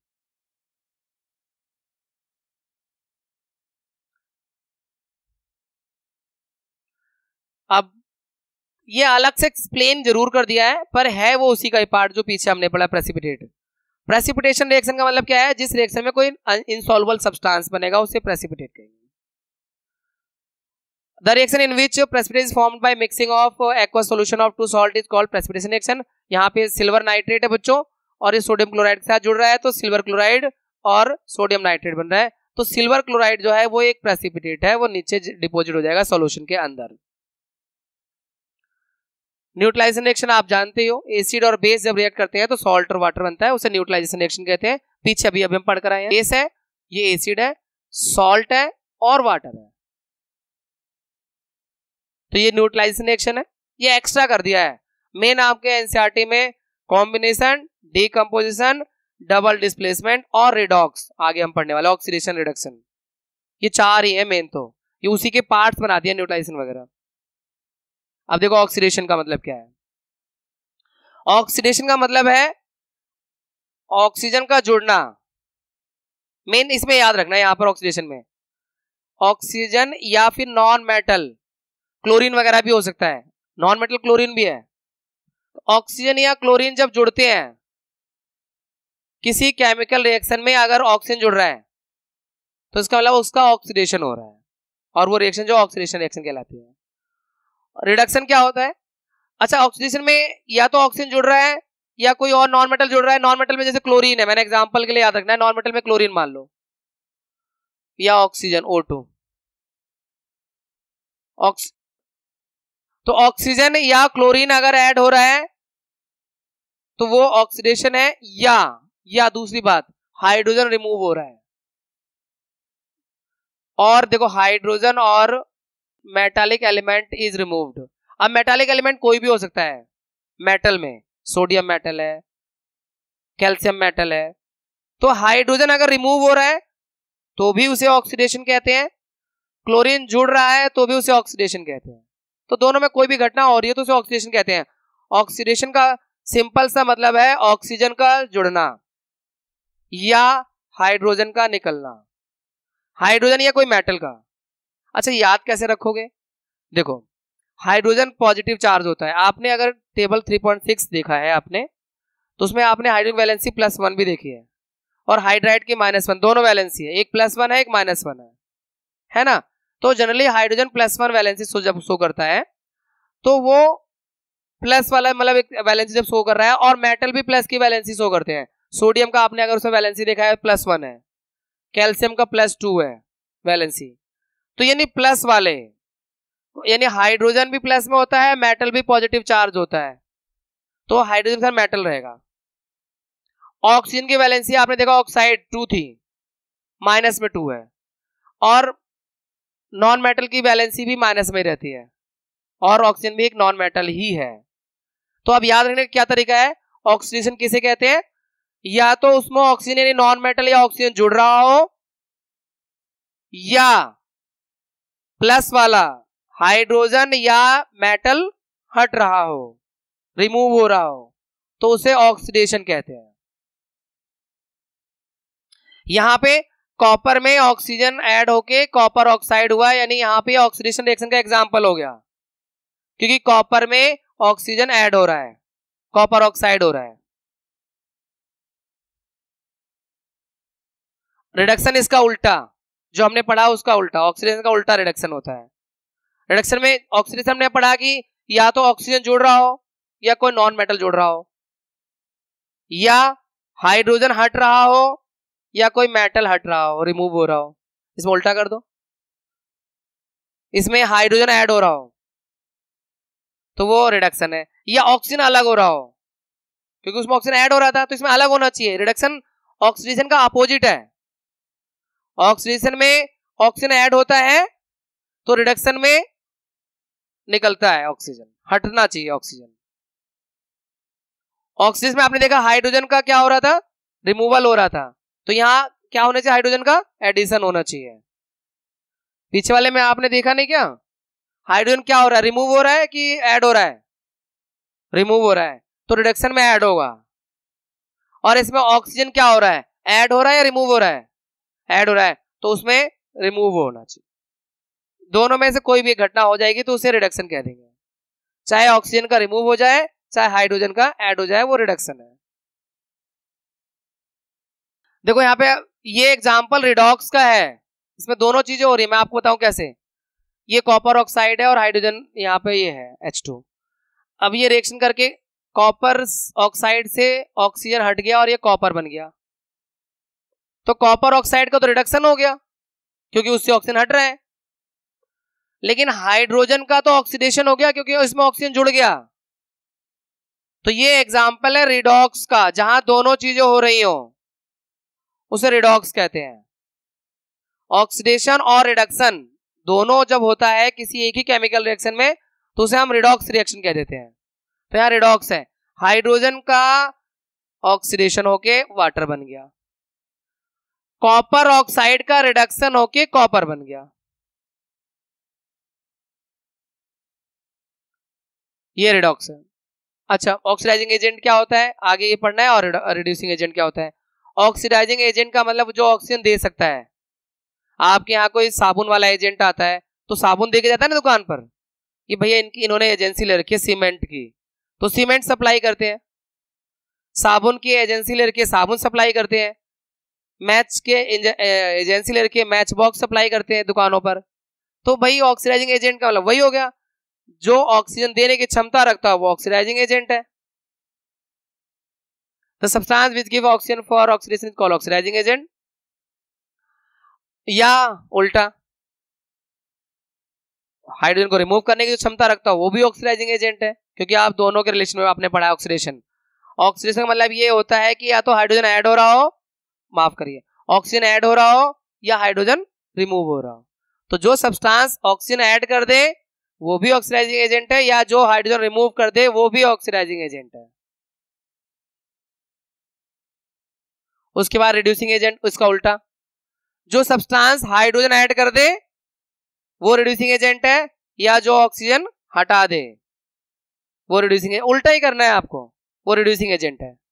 अब ये अलग से एक्सप्लेन जरूर कर दिया है, पर है वो उसी का पार्ट जो पीछे हमने पढ़ा, प्रेसिपिटेट। प्रेसिपिटेशन रिएक्शन का मतलब क्या है? जिस रिएक्शन में कोई इनसॉल्युबल सब्सटेंस बनेगा उसे प्रेसिपिटेट कहेंगे। The reaction in which precipitate is formed by mixing of aqueous solution of two salt is called precipitation reaction। यहाँ पे सिल्वर नाइट्रेट है बच्चों, और ये सोडियम क्लोराइड के साथ जुड़ रहा है, तो सिल्वर क्लोराइड और सोडियम नाइट्रेट बन रहा है। तो सिल्वर क्लोराइड जो है वो एक प्रेसिपिटेट है, वो नीचे डिपोजिट हो जाएगा सॉल्यूशन के अंदर। न्यूट्रलाइजेशन रिएक्शन आप जानते हो, एसिड और बेस जब रिएक्ट करते हैं तो सॉल्ट और वाटर बनता है, उसे न्यूट्रलाइजेशन रिएक्शन कहते हैं। पीछे अभी अभी हम पढ़ कर आए हैं, बेस है, ये एसिड है, सॉल्ट है और वाटर है, तो ये न्यूट्रलाइजेशन रिएक्शन है। ये एक्स्ट्रा कर दिया है मेन आपके एनसीईआरटी में, कॉम्बिनेशन, डीकंपोजिशन, डबल डिस्प्लेसमेंट और रिडॉक्स आगे हम पढ़ने वाले, ऑक्सीडेशन रिडक्शन, ये चार ही है मेन, तो ये उसी के पार्ट्स बना दिया न्यूट्रलाइजेशन वगैरह। अब देखो ऑक्सीडेशन का मतलब क्या है। ऑक्सीडेशन का मतलब है ऑक्सीजन का जुड़ना, मेन इसमें याद रखना है। यहां पर ऑक्सीडेशन में ऑक्सीजन या फिर नॉन मेटल, क्लोरीन वगैरह भी हो सकता है, नॉन मेटल क्लोरीन भी है। ऑक्सीजन या क्लोरीन जब जुड़ते हैं किसी केमिकल रिएक्शन में, अगर ऑक्सीजन जुड़ रहा है तो इसका मतलब उसका ऑक्सीडेशन हो रहा है, और वो रिएक्शन जो ऑक्सीडेशन रिएक्शन कहलाती है। रिडक्शन क्या होता है? अच्छा, ऑक्सीडेशन में या तो ऑक्सीजन जुड़ रहा है या कोई और नॉन मेटल जुड़ रहा है। नॉन मेटल में जैसे क्लोरीन है, मैंने एग्जांपल के लिए याद रखना है, नॉन मेटल में क्लोरीन मान लो, या ऑक्सीजन ओ टू। ऑक्स तो ऑक्सीजन या क्लोरीन अगर ऐड हो रहा है तो वो ऑक्सीडेशन है, या या दूसरी बात हाइड्रोजन रिमूव हो रहा है। और देखो हाइड्रोजन और मेटालिक एलिमेंट इज रिमूव्ड। अब मेटालिक एलिमेंट कोई भी हो सकता है मेटल में, सोडियम मेटल है, कैल्शियम मेटल है। तो हाइड्रोजन अगर रिमूव हो रहा है तो भी उसे ऑक्सीडेशन कहते हैं, क्लोरीन जुड़ रहा है तो भी उसे ऑक्सीडेशन कहते हैं। तो दोनों में कोई भी घटना हो रही है तो उसे ऑक्सीडेशन कहते हैं। ऑक्सीडेशन का सिंपल सा मतलब है ऑक्सीजन का जुड़ना या हाइड्रोजन का निकलना, हाइड्रोजन या कोई मेटल का। अच्छा याद कैसे रखोगे? देखो हाइड्रोजन पॉजिटिव चार्ज होता है। आपने अगर टेबल थ्री पॉइंट सिक्स देखा है आपने, तो उसमें आपने हाइड्रोजन वैलेंसी प्लस वन भी देखी है और हाइड्राइड की माइनस वन, दोनों वैलेंसी है, एक प्लस वन है एक माइनस वन है, है ना। तो generally hydrogen plus one valency show जब शो करता है तो वो प्लस वाला मतलब एक वैलेंसी जब शो कर रहा है, और मेटल भी प्लस की वैलेंसी शो करते हैं। सोडियम का आपने अगर उसमें वैलेंसी देखा है प्लस वन है, कैल्शियम का प्लस टू है वैलेंसी, तो यानी प्लस वाले, यानी हाइड्रोजन भी प्लस में होता है, मेटल भी पॉजिटिव चार्ज होता है, तो हाइड्रोजन के साथ मेटल रहेगा। ऑक्सीजन की वैलेंसी आपने देखा ऑक्साइड टू थी, माइनस में टू है, और नॉन मेटल की वैलेंसी भी माइनस में रहती है, और ऑक्सीजन भी एक नॉन मेटल ही है। तो अब याद रखने का क्या तरीका है, ऑक्सीडेशन किसे कहते हैं? या तो उसमें ऑक्सीजन यानी नॉन मेटल या ऑक्सीजन जुड़ रहा हो, या प्लस वाला हाइड्रोजन या मेटल हट रहा हो, रिमूव हो रहा हो, तो उसे ऑक्सीडेशन कहते हैं। यहां पे कॉपर में ऑक्सीजन ऐड होके कॉपर ऑक्साइड हुआ, यानी यहां पे ऑक्सीडेशन रिएक्शन का एग्जांपल हो गया, क्योंकि कॉपर में ऑक्सीजन ऐड हो रहा है, कॉपर ऑक्साइड हो रहा है। रिडक्शन इसका उल्टा, जो हमने पढ़ा उसका उल्टा, ऑक्सीडेशन का उल्टा रिडक्शन होता है। रिडक्शन में ऑक्सीडेशन हमने पढ़ा कि या तो ऑक्सीजन जुड़ रहा हो या कोई नॉन मेटल जुड़ रहा हो, या हाइड्रोजन हट रहा हो या कोई मेटल हट रहा हो, रिमूव हो रहा हो। इसमें उल्टा कर दो, इसमें हाइड्रोजन ऐड हो रहा हो तो वो रिडक्शन है, या ऑक्सीजन अलग हो रहा हो, क्योंकि उसमें ऑक्सीजन ऐड हो रहा था तो इसमें अलग होना चाहिए। रिडक्शन ऑक्सीडेशन का अपोजिट है। ऑक्सीडेशन में ऑक्सीजन ऐड होता है तो रिडक्शन में निकलता है ऑक्सीजन, हटना चाहिए ऑक्सीजन। ऑक्सीजन में आपने देखा हाइड्रोजन का क्या हो रहा था, रिमूवल हो रहा था, तो यहां क्या होना चाहिए, हाइड्रोजन का एडिशन होना चाहिए। पीछे वाले में आपने देखा नहीं क्या, हाइड्रोजन क्या हो रहा है, रिमूव हो रहा है कि ऐड हो रहा है, रिमूव हो रहा है, तो रिडक्शन में ऐड होगा। और इसमें ऑक्सीजन क्या हो रहा है, ऐड हो रहा है या रिमूव हो रहा है, ऐड हो रहा है, तो उसमें रिमूव होना चाहिए। दोनों में से कोई भी घटना हो जाएगी तो उसे रिडक्शन कह देंगे, चाहे ऑक्सीजन का रिमूव हो जाए चाहे हाइड्रोजन का ऐड हो जाए, वो रिडक्शन है। देखो यहाँ पे ये एग्जांपल रिडॉक्स का है, इसमें दोनों चीजें हो रही है, मैं आपको बताऊं कैसे। ये कॉपर ऑक्साइड है और हाइड्रोजन यहाँ पे ये है एच टू। अब ये रिएक्शन करके कॉपर ऑक्साइड से ऑक्सीजन हट गया और ये कॉपर बन गया, तो कॉपर ऑक्साइड का तो रिडक्शन हो गया क्योंकि उससे ऑक्सीजन हट रहा है, लेकिन हाइड्रोजन का तो ऑक्सीडेशन हो गया क्योंकि इसमें ऑक्सीजन जुड़ गया। तो ये एग्जांपल है रिडॉक्स का, जहां दोनों चीजें हो रही हो उसे रिडॉक्स कहते हैं। ऑक्सीडेशन और रिडक्शन दोनों जब होता है किसी एक ही केमिकल रिएक्शन में तो उसे हम रिडॉक्स रिएक्शन कह देते हैं। तो यहां रिडॉक्स है, हाइड्रोजन का ऑक्सीडेशन होके वाटर बन गया, कॉपर ऑक्साइड का रिडक्शन होके कॉपर बन गया, ये रिडॉक्स है। अच्छा ऑक्सीडाइजिंग एजेंट क्या होता है, आगे ये पढ़ना है, और रिड्यूसिंग एजेंट क्या होता है। ऑक्सीडाइजिंग एजेंट का मतलब जो ऑक्सीजन दे सकता है। आपके यहाँ कोई साबुन वाला एजेंट आता है तो साबुन दे के जाता है ना दुकान पर कि भैया इनकी इन्होंने एजेंसी ले रखी है सीमेंट की, तो सीमेंट सप्लाई करते हैं। साबुन की एजेंसी ले रखी है, साबुन सप्लाई करते हैं। मैच के एजेंसी ले रखी है, मैच बॉक्स सप्लाई करते हैं दुकानों पर। तो भाई ऑक्सीडाइजिंग एजेंट का मतलब वही हो गया, जो ऑक्सीजन देने की क्षमता रखता है वो ऑक्सीडाइजिंग एजेंट है। The substance which give oxygen for oxidation is called oxidizing agent। या उल्टा, हाइड्रोजन को रिमूव करने की जो क्षमता रखता है वो भी ऑक्सीडाइजिंग एजेंट है, क्योंकि आप दोनों के रिलेशन में आपने पढ़ा है ऑक्सीडेशन। ऑक्सीडेशन का मतलब ये होता है कि या तो हाइड्रोजन ऐड हो रहा हो, माफ करिए, ऑक्सीजन ऐड हो रहा हो या हाइड्रोजन रिमूव हो रहा हो। तो जो सब्सटेंस ऑक्सीजन ऐड कर दे वो भी ऑक्सीडाइजिंग एजेंट है, या जो हाइड्रोजन रिमूव कर दे वो भी ऑक्सीडाइजिंग एजेंट है। उसके बाद रिड्यूसिंग एजेंट, इसका उल्टा, जो सब्सटेंस हाइड्रोजन ऐड कर दे वो रिड्यूसिंग एजेंट है, या जो ऑक्सीजन हटा दे वो रिड्यूसिंग, उल्टा ही करना है आपको, वो रिड्यूसिंग एजेंट है।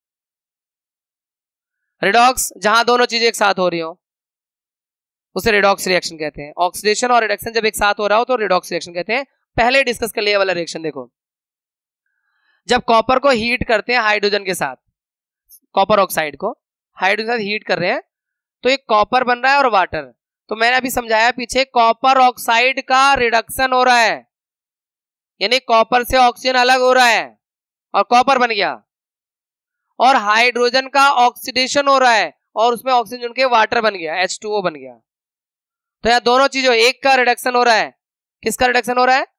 रिडॉक्स, जहां दोनों चीजें एक साथ हो रही हो उसे रिडॉक्स रिएक्शन कहते हैं। ऑक्सीडेशन और रिडक्शन जब एक साथ हो रहा हो तो रिडॉक्स रिएक्शन कहते हैं। पहले डिस्कस कर लिया वाला रिएक्शन देखो, जब कॉपर को हीट करते हैं हाइड्रोजन के साथ, कॉपर ऑक्साइड को हाइड्रोजन के साथ हीट कर रहे हैं तो एक कॉपर बन रहा है और वाटर। तो मैंने अभी समझाया पीछे, कॉपर ऑक्साइड का रिडक्शन हो रहा है, यानी कॉपर से ऑक्सीजन अलग हो रहा है और कॉपर बन गया, और हाइड्रोजन का ऑक्सीडेशन हो रहा है और उसमें ऑक्सीजन जुड़ के वाटर बन गया, एच टू ओ बन गया। तो यह दोनों चीजों, एक का रिडक्शन हो रहा है, किसका रिडक्शन हो रहा है?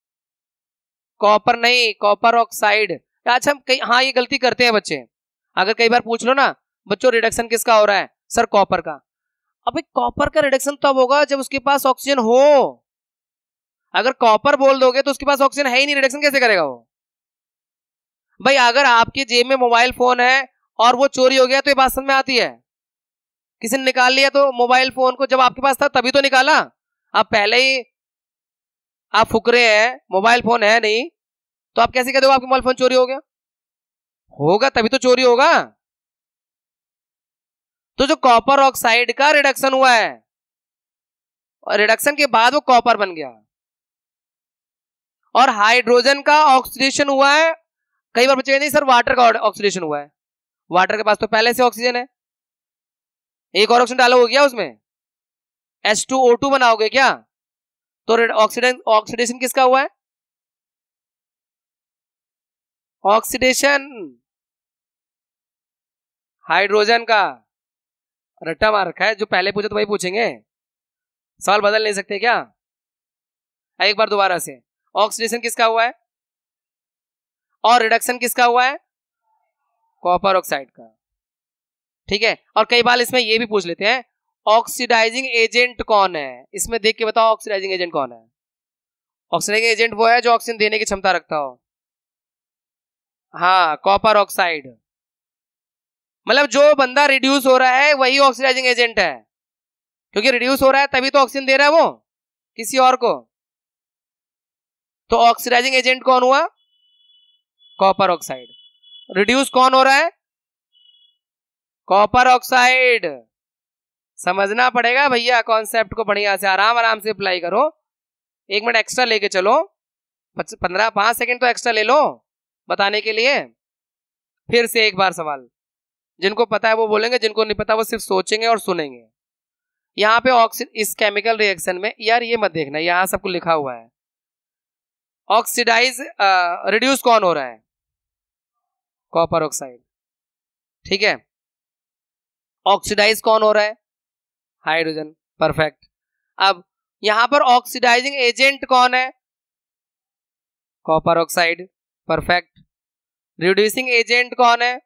कॉपर नहीं, कॉपर ऑक्साइड। अच्छा हम कई, हाँ ये गलती करते हैं बच्चे, अगर कई बार पूछ लो ना बच्चों रिडक्शन किसका हो रहा है, सर कॉपर का। अबे कॉपर का रिडक्शन तब होगा जब उसके पास ऑक्सीजन हो, अगर कॉपर बोल दोगे तो उसके पास ऑक्सीजन है ही नहीं, रिडक्शन कैसे करेगा वो? भाई अगर आपके जेब में मोबाइल फोन है और वो चोरी हो गया तो ये बात समझ में आती है, किसी ने निकाल लिया तो मोबाइल फोन को, जब आपके पास था तभी तो निकाला, आप पहले ही आप फुकरे हैं, मोबाइल फोन है नहीं, तो आप कैसे कह दो आपका मोबाइल फोन चोरी हो गया? होगा तभी तो चोरी होगा। तो जो कॉपर ऑक्साइड का रिडक्शन हुआ है और रिडक्शन के बाद वो कॉपर बन गया, और हाइड्रोजन का ऑक्सीडेशन हुआ है। कई बार बच्चे कहते हैं सर वाटर का ऑक्सीडेशन हुआ है, वाटर के पास तो पहले से ऑक्सीजन है, एक और ऑक्सीजन डाला हो गया उसमें, एच टू ओ टू बनाओगे क्या? तो ऑक्सीडेशन ऑक्सीडेशन किसका हुआ है? ऑक्सीडेशन हाइड्रोजन का। रट्टा मार रखा है, जो पहले पूछे तो वही पूछेंगे, सवाल बदल नहीं सकते क्या? एक बार दोबारा से, ऑक्सीडेशन किसका हुआ है और रिडक्शन किसका हुआ है? कॉपर ऑक्साइड का, ठीक है। और कई बार इसमें ये भी पूछ लेते हैं ऑक्सीडाइजिंग एजेंट कौन है, इसमें देख के बताओ ऑक्सीडाइजिंग एजेंट कौन है? ऑक्सीडाइजिंग एजेंट वो है जो ऑक्सीजन देने की क्षमता रखता हो, हाँ कॉपर ऑक्साइड। मतलब जो बंदा रिड्यूस हो रहा है वही ऑक्सीडाइजिंग एजेंट है, क्योंकि रिड्यूस हो रहा है तभी तो ऑक्सीजन दे रहा है वो किसी और को। तो ऑक्सीडाइजिंग एजेंट कौन हुआ? Copper oxide. रिड्यूस कौन हो रहा है? Copper oxide. समझना पड़ेगा भैया कॉन्सेप्ट को, बढ़िया से आराम आराम से अप्लाई करो। एक मिनट एक्स्ट्रा लेके चलो, पंद्रह पांच सेकंड तो एक्स्ट्रा ले लो बताने के लिए। फिर से एक बार सवाल, जिनको पता है वो बोलेंगे, जिनको नहीं पता वो सिर्फ सोचेंगे और सुनेंगे। यहाँ पे ऑक्सीड, इस केमिकल रिएक्शन में, यार ये मत देखना, यहाँ सबको लिखा हुआ है। ऑक्सीडाइज रिड्यूस कौन हो रहा है? कॉपर ऑक्साइड, ठीक है। ऑक्सीडाइज कौन हो रहा है? Hydrogen, perfect. अब यहां पर ऑक्सीडाइजिंग एजेंट कौन है? Copper oxide, perfect. Reducing agent कौन है?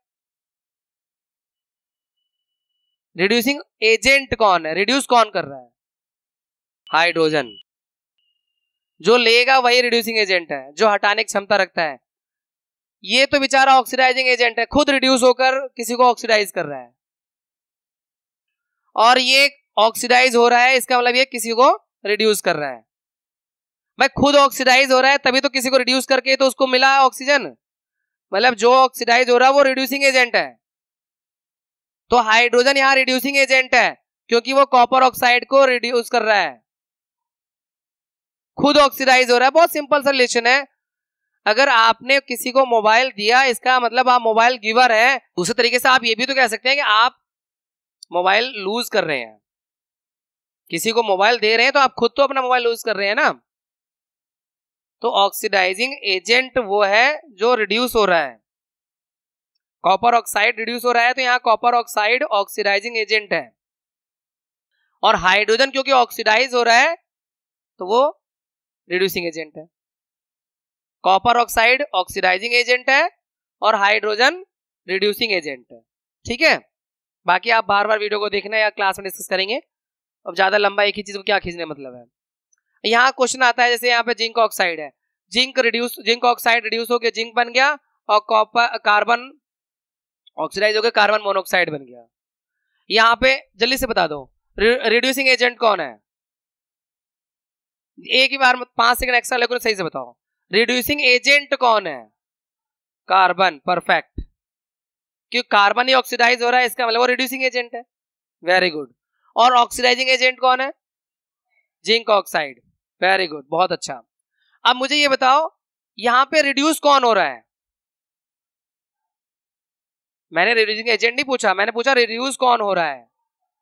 रिड्यूसिंग एजेंट कौन है? रिड्यूस कौन कर रहा है? हाइड्रोजन। जो लेगा वही रिड्यूसिंग एजेंट है, जो हटाने की क्षमता रखता है। ये तो बेचारा ऑक्सीडाइजिंग एजेंट है, खुद रिड्यूस होकर किसी को ऑक्सीडाइज कर रहा है, और ये ऑक्सीडाइज हो रहा है, इसका मतलब ये किसी को रिड्यूस कर रहा है। भाई खुद ऑक्सीडाइज हो रहा है तभी तो किसी को रिड्यूस करके तो उसको मिला ऑक्सीजन, मतलब जो ऑक्सीडाइज हो रहा है वो रिड्यूसिंग एजेंट है। तो हाइड्रोजन यहां रिड्यूसिंग एजेंट है क्योंकि वो कॉपर ऑक्साइड को रिड्यूस कर रहा है, खुद ऑक्सीडाइज हो रहा है। बहुत सिंपल सा रिलेशन है। अगर आपने किसी को मोबाइल दिया, इसका मतलब आप मोबाइल गिवर है। दूसरे तरीके से आप ये भी तो कह सकते हैं कि आप मोबाइल लूज कर रहे हैं। किसी को मोबाइल दे रहे हैं तो आप खुद तो अपना मोबाइल लूज कर रहे हैं ना। तो ऑक्सीडाइजिंग एजेंट वो है जो रिड्यूस हो रहा है, कॉपर ऑक्साइड रिड्यूस हो रहा है, तो यहां कॉपर ऑक्साइड ऑक्सीडाइजिंग एजेंट है। और हाइड्रोजन क्योंकि ऑक्सीडाइज हो रहा है तो वो रिड्यूसिंग एजेंट है। कॉपर ऑक्साइड ऑक्सीडाइजिंग एजेंट है और हाइड्रोजन रिड्यूसिंग एजेंट। ठीक है, बाकी आप बार बार वीडियो को देखना या क्लास में डिस्कस करेंगे। अब ज्यादा लंबा एक ही चीज को क्या खींचने मतलब है। यहाँ क्वेश्चन आता है, जैसे यहाँ पे जिंक ऑक्साइड है, zinc reduce zinc oxide reduce हो गया, जिंक बन गया, और कॉपर कार्बन ऑक्सीडाइज हो गया, कार्बन मोनोऑक्साइड बन गया। यहाँ पे जल्दी से बता दो रिड्यूसिंग एजेंट कौन है। एक ही बार पांच सेकंड एक्स्ट्रा लेकर सही से बताओ, रिड्यूसिंग एजेंट कौन है? कार्बन। परफेक्ट, क्योंकि कार्बन ही ऑक्सीडाइज हो रहा है, इसका मतलब वो रिड्यूसिंग एजेंट है। Very good. और ऑक्सीडाइजिंग एजेंट कौन है? Zinc oxide. वेरी गुड, बहुत अच्छा। अब मुझे ये बताओ यहां पे रिड्यूस कौन हो रहा है? मैंने रिड्यूसिंग एजेंट नहीं पूछा, मैंने पूछा रिड्यूस कौन हो रहा है?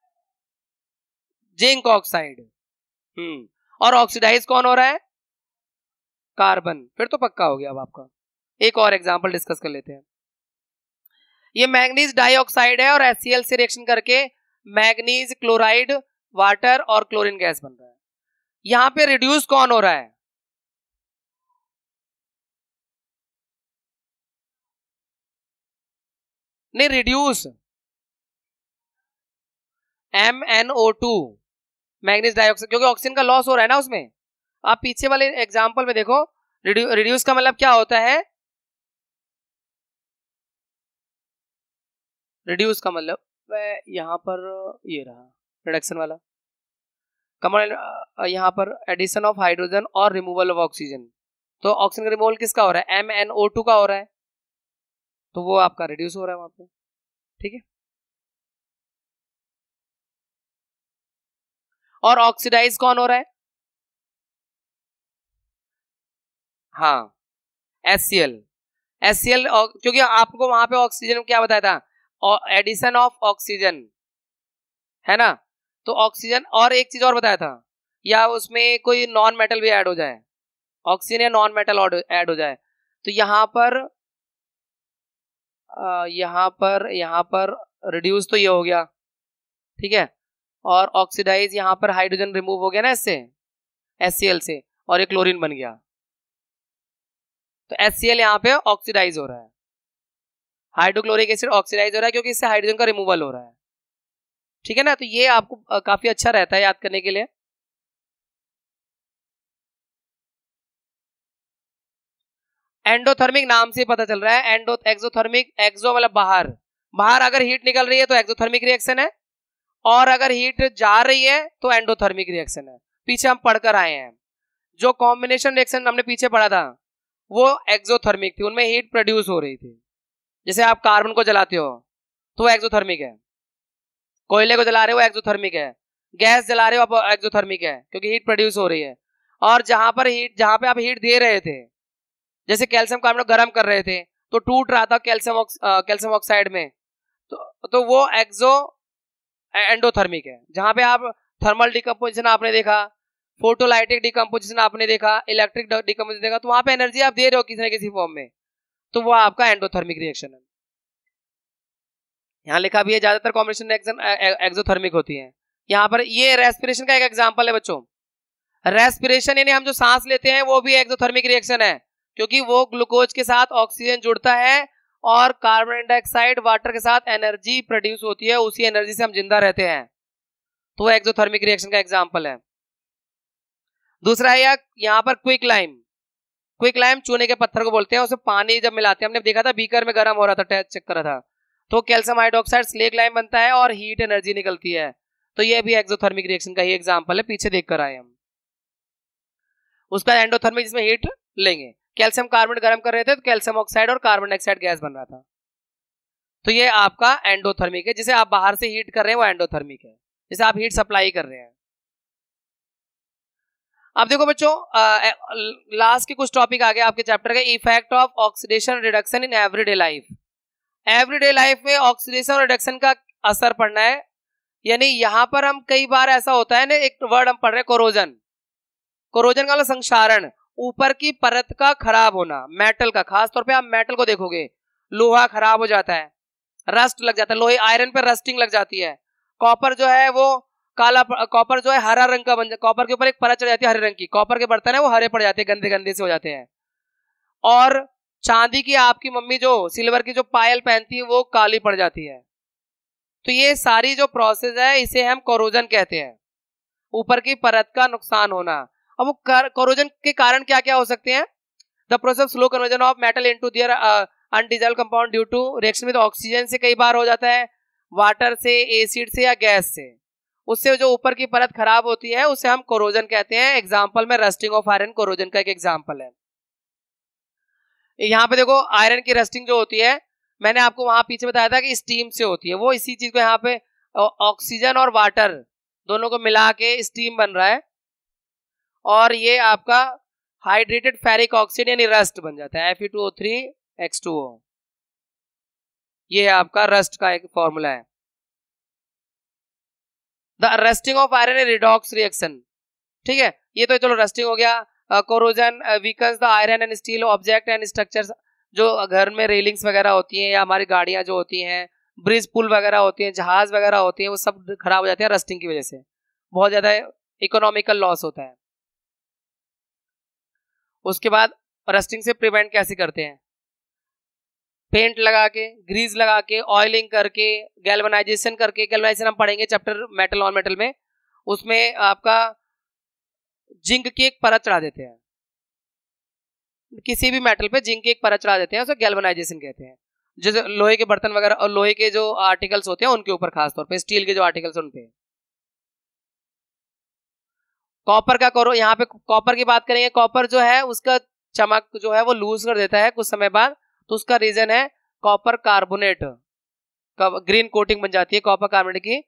Zinc oxide. हम्म और ऑक्सीडाइज कौन हो रहा है? कार्बन। फिर तो पक्का हो गया। अब आपका एक और एग्जांपल डिस्कस कर लेते हैं। ये मैग्नीज डाइऑक्साइड है और HCl से रिएक्शन करके मैग्नीज क्लोराइड, वाटर और क्लोरीन गैस बन रहा है। यहां पे रिड्यूस कौन हो रहा है? नहीं, reduce M N O two, manganese dioxide, क्योंकि ऑक्सीजन का लॉस हो रहा है ना उसमें। आप पीछे वाले एग्जांपल में देखो, रिड्यूस का मतलब क्या होता है? रिड्यूस का मतलब यहां पर ये रहा रिडक्शन वाला, कमल यहां पर एडिशन ऑफ हाइड्रोजन और रिमूवल ऑफ ऑक्सीजन। तो ऑक्सीजन का रिमूवल किसका हो रहा है? एम एन ओ टू का हो रहा है, तो वो आपका रिड्यूस हो रहा है वहां पे। ठीक है, और ऑक्सीडाइज कौन हो रहा है? हाँ, HCl। HCl क्योंकि आपको वहां पे ऑक्सीजन क्या बताया था? एडिशन ऑफ ऑक्सीजन, है ना। तो ऑक्सीजन और एक चीज और बताया था, या उसमें कोई नॉन मेटल भी ऐड हो जाए, ऑक्सीजन या नॉन मेटल ऐड हो जाए, तो यहां पर यहां पर यहां पर रिड्यूस तो ये हो गया। ठीक है, और ऑक्सीडाइज यहां पर हाइड्रोजन रिमूव हो गया ना इससे, HCl से, और ये क्लोरीन बन गया। तो HCl यहां पे ऑक्सीडाइज हो रहा है, हाइड्रोक्लोरिक एसिड ऑक्सीडाइज हो रहा है क्योंकि इससे हाइड्रोजन का रिमूवल हो रहा है। ठीक है ना, तो ये आपको काफी अच्छा रहता है याद करने के लिए। एंडोथर्मिक नाम से पता चल रहा है, एंडो एक्सोथर्मिक, एक्सो मतलब बाहर, बाहर अगर हीट निकल रही है तो एक्सोथर्मिक रिएक्शन है, और अगर हीट जा रही है तो एंडोथर्मिक रिएक्शन है। पीछे हम पढ़कर आए हैं, जो कॉम्बिनेशन रिएक्शन हमने पीछे पढ़ा था वो एक्सोथर्मिक थी, उनमें हीट प्रोड्यूस हो रही थी। जैसे आप कार्बन को जलाते हो तो वो एक्सोथर्मिक है, कोयले को जला रहे हो एक्सोथर्मिक है, गैस जला रहे हो आप एक्सोथर्मिक है क्योंकि हीट प्रोड्यूस हो रही है। और जहां पर हीट जहां पे आप हीट दे रहे थे, जैसे कैल्शियम कार्बोनेट गर्म कर रहे थे तो टूट रहा था कैल्शियम कैल्शियम ऑक्साइड में, तो तो वो एक्सो एंडोथर्मिक है। जहां पे आप थर्मल डिकम्पोजिशन आपने देखा, फोटोलाइटिक डिकम्पोजिशन आपने देखा, इलेक्ट्रिक डिकम्पोजिशन देखा, तो वहां पे एनर्जी आप दे रहे हो किसी न किसी फॉर्म में, तो वो आपका एंडोथर्मिक रिएक्शन है। यहाँ लिखा भी है ज्यादातर कॉम्बिनेशन रिएक्शन एक्सोथर्मिक होती है। यहाँ पर ये रेस्पिरेशन का एक एग्जांपल है बच्चों। रेस्पिरेशन यानी हम जो सांस लेते हैं वो भी एक्सोथर्मिक रिएक्शन है, क्योंकि वो ग्लूकोज के साथ ऑक्सीजन जुड़ता है और कार्बन डाइऑक्साइड वाटर के साथ एनर्जी प्रोड्यूस होती है, उसी एनर्जी से हम जिंदा रहते हैं, तो वो एक्सोथर्मिक रिएक्शन का एग्जांपल है। दूसरा है यहाँ पर क्विक लाइम। क्विक लाइम चूने के पत्थर को बोलते हैं, उसमें पानी जब मिलाते हैं, हमने देखा था बीकर में गर्म हो रहा था, टेस्ट चेक करा था, तो कैल्शियम हाइड्रोक्साइड स्लेग लाइम बनता है और हीट एनर्जी निकलती है, तो ये भी एक्सोथर्मिक रिएक्शन का ही एग्जांपल है, पीछे देख कर आए हम। उसका एंडोथर्मिक जिसमें हीट लेंगे, कैल्शियम कार्बोनेट गर्म कर रहे थे तो कैल्शियम ऑक्साइड और कार्बन डाइऑक्साइड गैस बन रहा था, तो ये आपका एंडोथर्मिक है। जिसे आप बाहर से हीट कर रहे हैं वो एंडोथर्मिक है, जिसे आप हीट सप्लाई कर रहे हैं। अब देखो बच्चों, लास्ट के कुछ टॉपिक आ गए आपके चैप्टर के, effect of oxidation reduction in everyday life. Everyday life में ऑक्सीडेशन और रिडक्शन का असर पड़ना है, यानी यहां पर हम कई बार ऐसा होता है ना, एक वर्ड हम पढ़ रहे हैं कोरोजन। कोरोजन का मतलब संक्षारण, ऊपर की परत का खराब होना, मेटल का, खासतौर पे आप मेटल को देखोगे, लोहा खराब हो जाता है, रस्ट लग जाता है, लोहे आयरन पे रस्टिंग लग जाती है, कॉपर जो है वो काला, कॉपर जो है हरा रंग का बन जाता, कॉपर के ऊपर एक परत चढ़ जाती है हरे रंग की, कॉपर के बर्तन है वो हरे पड़ जाते हैं, गंदे गंदे से हो जाते हैं। और चांदी की आपकी मम्मी जो सिल्वर की जो पायल पहनती है वो काली पड़ जाती है। तो ये सारी जो प्रोसेस है इसे हम कोरोजन कहते हैं, ऊपर की परत का नुकसान होना। अब वो कोरोजन के कारण क्या क्या हो सकते हैं? The process slow conversion of metal into their undissolved compound due to reaction with oxygen से कई बार हो जाता है, वाटर से, एसिड से या गैस से। उससे जो ऊपर की परत खराब होती है उसे हम कोरोजन कहते हैं। एग्जांपल में रस्टिंग ऑफ आयरन कोरोजन का एक एग्जांपल है। यहाँ पे देखो आयरन की रस्टिंग जो होती है, मैंने आपको वहां पीछे बताया था कि स्टीम से होती है, वो इसी चीज को यहाँ पे ऑक्सीजन और वाटर दोनों को मिला के स्टीम बन रहा है और ये आपका हाइड्रेटेड फेरिक ऑक्साइड यानी रस्ट बन जाता है, F E two O three x two O. ये आपका रस्ट का एक फॉर्मूला है। The rusting of iron redox reaction, ठीक है, ये तो चलो रस्टिंग हो गया। Corrosion weakens the iron and steel object and structures, जो घर में रेलिंग्स वगैरह होती हैं या हमारी गाड़ियां जो होती हैं, ब्रिज पुल वगैरह होती हैं, जहाज वगैरह होती हैं, वो सब खराब हो जाते हैं रस्टिंग की वजह से। बहुत ज्यादा इकोनॉमिकल लॉस होता है। उसके बाद रस्टिंग से प्रिवेंट कैसे करते हैं? पेंट लगा के, ग्रीस लगा के, ऑयलिंग करके, गैल्वेनाइजेशन करके। गैल्वेनाइजेशन हम पढ़ेंगे चैप्टर मेटल ऑन मेटल में, उसमें आपका जिंक की एक परत चढ़ा देते हैं, किसी भी मेटल पे जिंक की एक परत चढ़ा देते हैं, उसे गैल्वेनाइजेशन कहते हैं। जैसे लोहे के बर्तन वगैरह और लोहे के जो आर्टिकल्स होते हैं उनके ऊपर, खासतौर पे स्टील के जो आर्टिकल्स उन पे। कॉपर का करो, यहाँ पे कॉपर की बात करेंगे। कॉपर जो है उसका चमक जो है वो लूज कर देता है कुछ समय बाद, तो उसका रीजन है कॉपर कार्बोनेट, ग्रीन कोटिंग बन जाती है कॉपर कार्बोनेट की।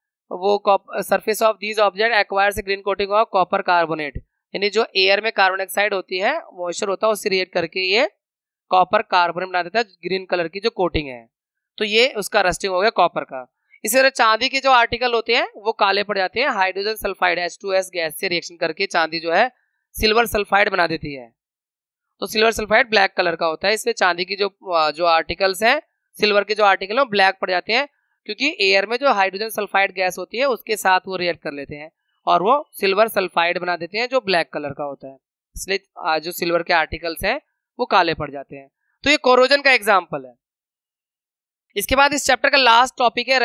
वो surface of these object acquires a green coating of copper carbonate, यानी जो एयर में कार्बन डाइऑक्साइड होती है, मॉइस्चर होता है, उससे रिएक्ट करके ये कॉपर कार्बोनेट बना देता है, ग्रीन कलर की जो कोटिंग है। तो ये उसका रस्टिंग हो गया कॉपर का। इसी तरह चांदी के जो आर्टिकल होते हैं वो काले पड़ जाते हैं, hydrogen sulphide H two S gas से रिएक्शन करके चांदी जो है सिल्वर सल्फाइड बना देती है। तो सिल्वर सल्फाइड ब्लैक कलर का होता है, इसलिए चांदी की जो जो आर्टिकल्स हैं, सिल्वर के जो आर्टिकल हैं, वो ब्लैक पड़ जाते हैं, क्योंकि एयर में जो हाइड्रोजन सल्फाइड गैस होती है उसके साथ वो रिएक्ट कर लेते हैं और वो सिल्वर सल्फाइड बना देते हैं जो ब्लैक कलर का होता है। इसलिए जो सिल्वर के आर्टिकल्स हैं वो काले पड़ जाते हैं। तो ये कोरोजन का एग्जाम्पल है। इसके बाद इस चैप्टर का लास्ट टॉपिक है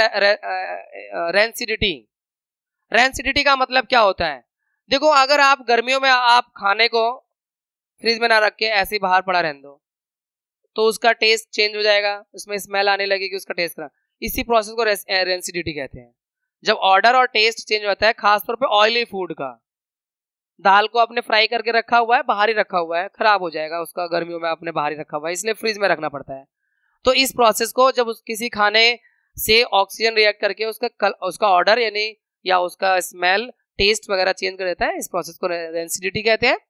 रेंसिडिटी। रेंसिडिटी का मतलब क्या होता है? देखो, अगर आप गर्मियों में आप खाने को फ्रिज में ना रख के ऐसे ही बाहर पड़ा रहने दो तो उसका टेस्ट चेंज हो जाएगा, उसमें स्मेल आने लगेगी, उसका टेस्ट खराब। इसी प्रोसेस को रेंसिडिटी कहते हैं। जब ऑर्डर और टेस्ट चेंज होता है, खासतौर पे ऑयली फूड का, दाल को आपने फ्राई करके रखा हुआ है, बाहर ही रखा हुआ है, खराब हो जाएगा उसका, गर्मियों में आपने बाहर ही रखा हुआ है, इसलिए फ्रिज में रखना पड़ता है। तो इस प्रोसेस को जब किसी खाने से ऑक्सीजन रिएक्ट करके उसका उसका ऑर्डर यानी या उसका स्मेल, टेस्ट वगैरह चेंज कर देता है, इस प्रोसेस को रेंसिडिटी कहते हैं।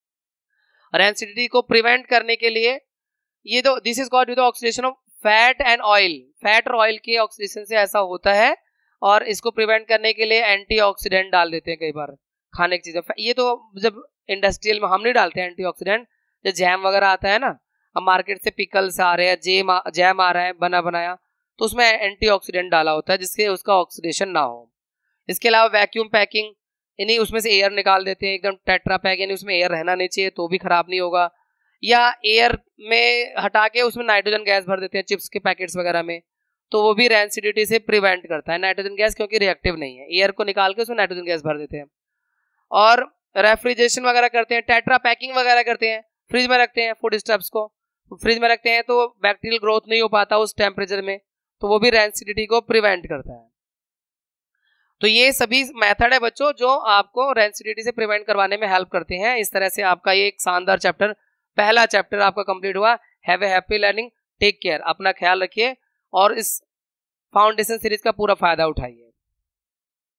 रेंसिडिटी को प्रिवेंट करने के लिए ये तो this is called due to oxidation of fat and oil, fat और ऑयल के ऑक्सीडेशन से ऐसा होता है, और इसको प्रिवेंट करने के लिए एंटीऑक्सीडेंट डाल देते हैं कई बार खाने की चीजें। ये तो जब इंडस्ट्रियल में हम नहीं डालते हैं एंटीऑक्सीडेंट, जब जैम वगैरह आता है ना, अब मार्केट से पिकल्स आ रहे हैं, जेम जैम आ रहा है बना बनाया, तो उसमें एंटीऑक्सीडेंट डाला होता है जिससे उसका ऑक्सीडेशन ना हो। इसके अलावा वैक्यूम पैकिंग, यानी उसमें से एयर निकाल देते हैं, एकदम टेट्रा पैक, यानी उसमें एयर रहना नहीं चाहिए तो भी खराब नहीं होगा, या एयर में हटा के उसमें नाइट्रोजन गैस भर देते हैं चिप्स के पैकेट्स वगैरह में, तो वो भी रेंसिडिटी से प्रिवेंट करता है। नाइट्रोजन गैस क्योंकि रिएक्टिव नहीं है, एयर को निकाल के उसमें नाइट्रोजन गैस भर देते हैं। और रेफ्रिजरेशन वगैरह करते हैं, टेट्रा पैकिंग वगैरह करते हैं, फ्रिज में रखते हैं, फूड स्टफ्स को फ्रिज में रखते हैं तो बैक्टीरियल ग्रोथ नहीं हो पाता उस टेम्परेचर में, तो वो भी रेंसिडिटी को प्रिवेंट करता है। तो ये सभी मेथड है बच्चों जो आपको रेंसिडिटी से प्रिवेंट करवाने में हेल्प करते हैं। इस तरह से आपका ये एक शानदार चैप्टर, पहला चैप्टर आपका कंप्लीट हुआ। Have a happy learning, take care, अपना ख्याल रखिए और इस फाउंडेशन सीरीज का पूरा फायदा उठाइए।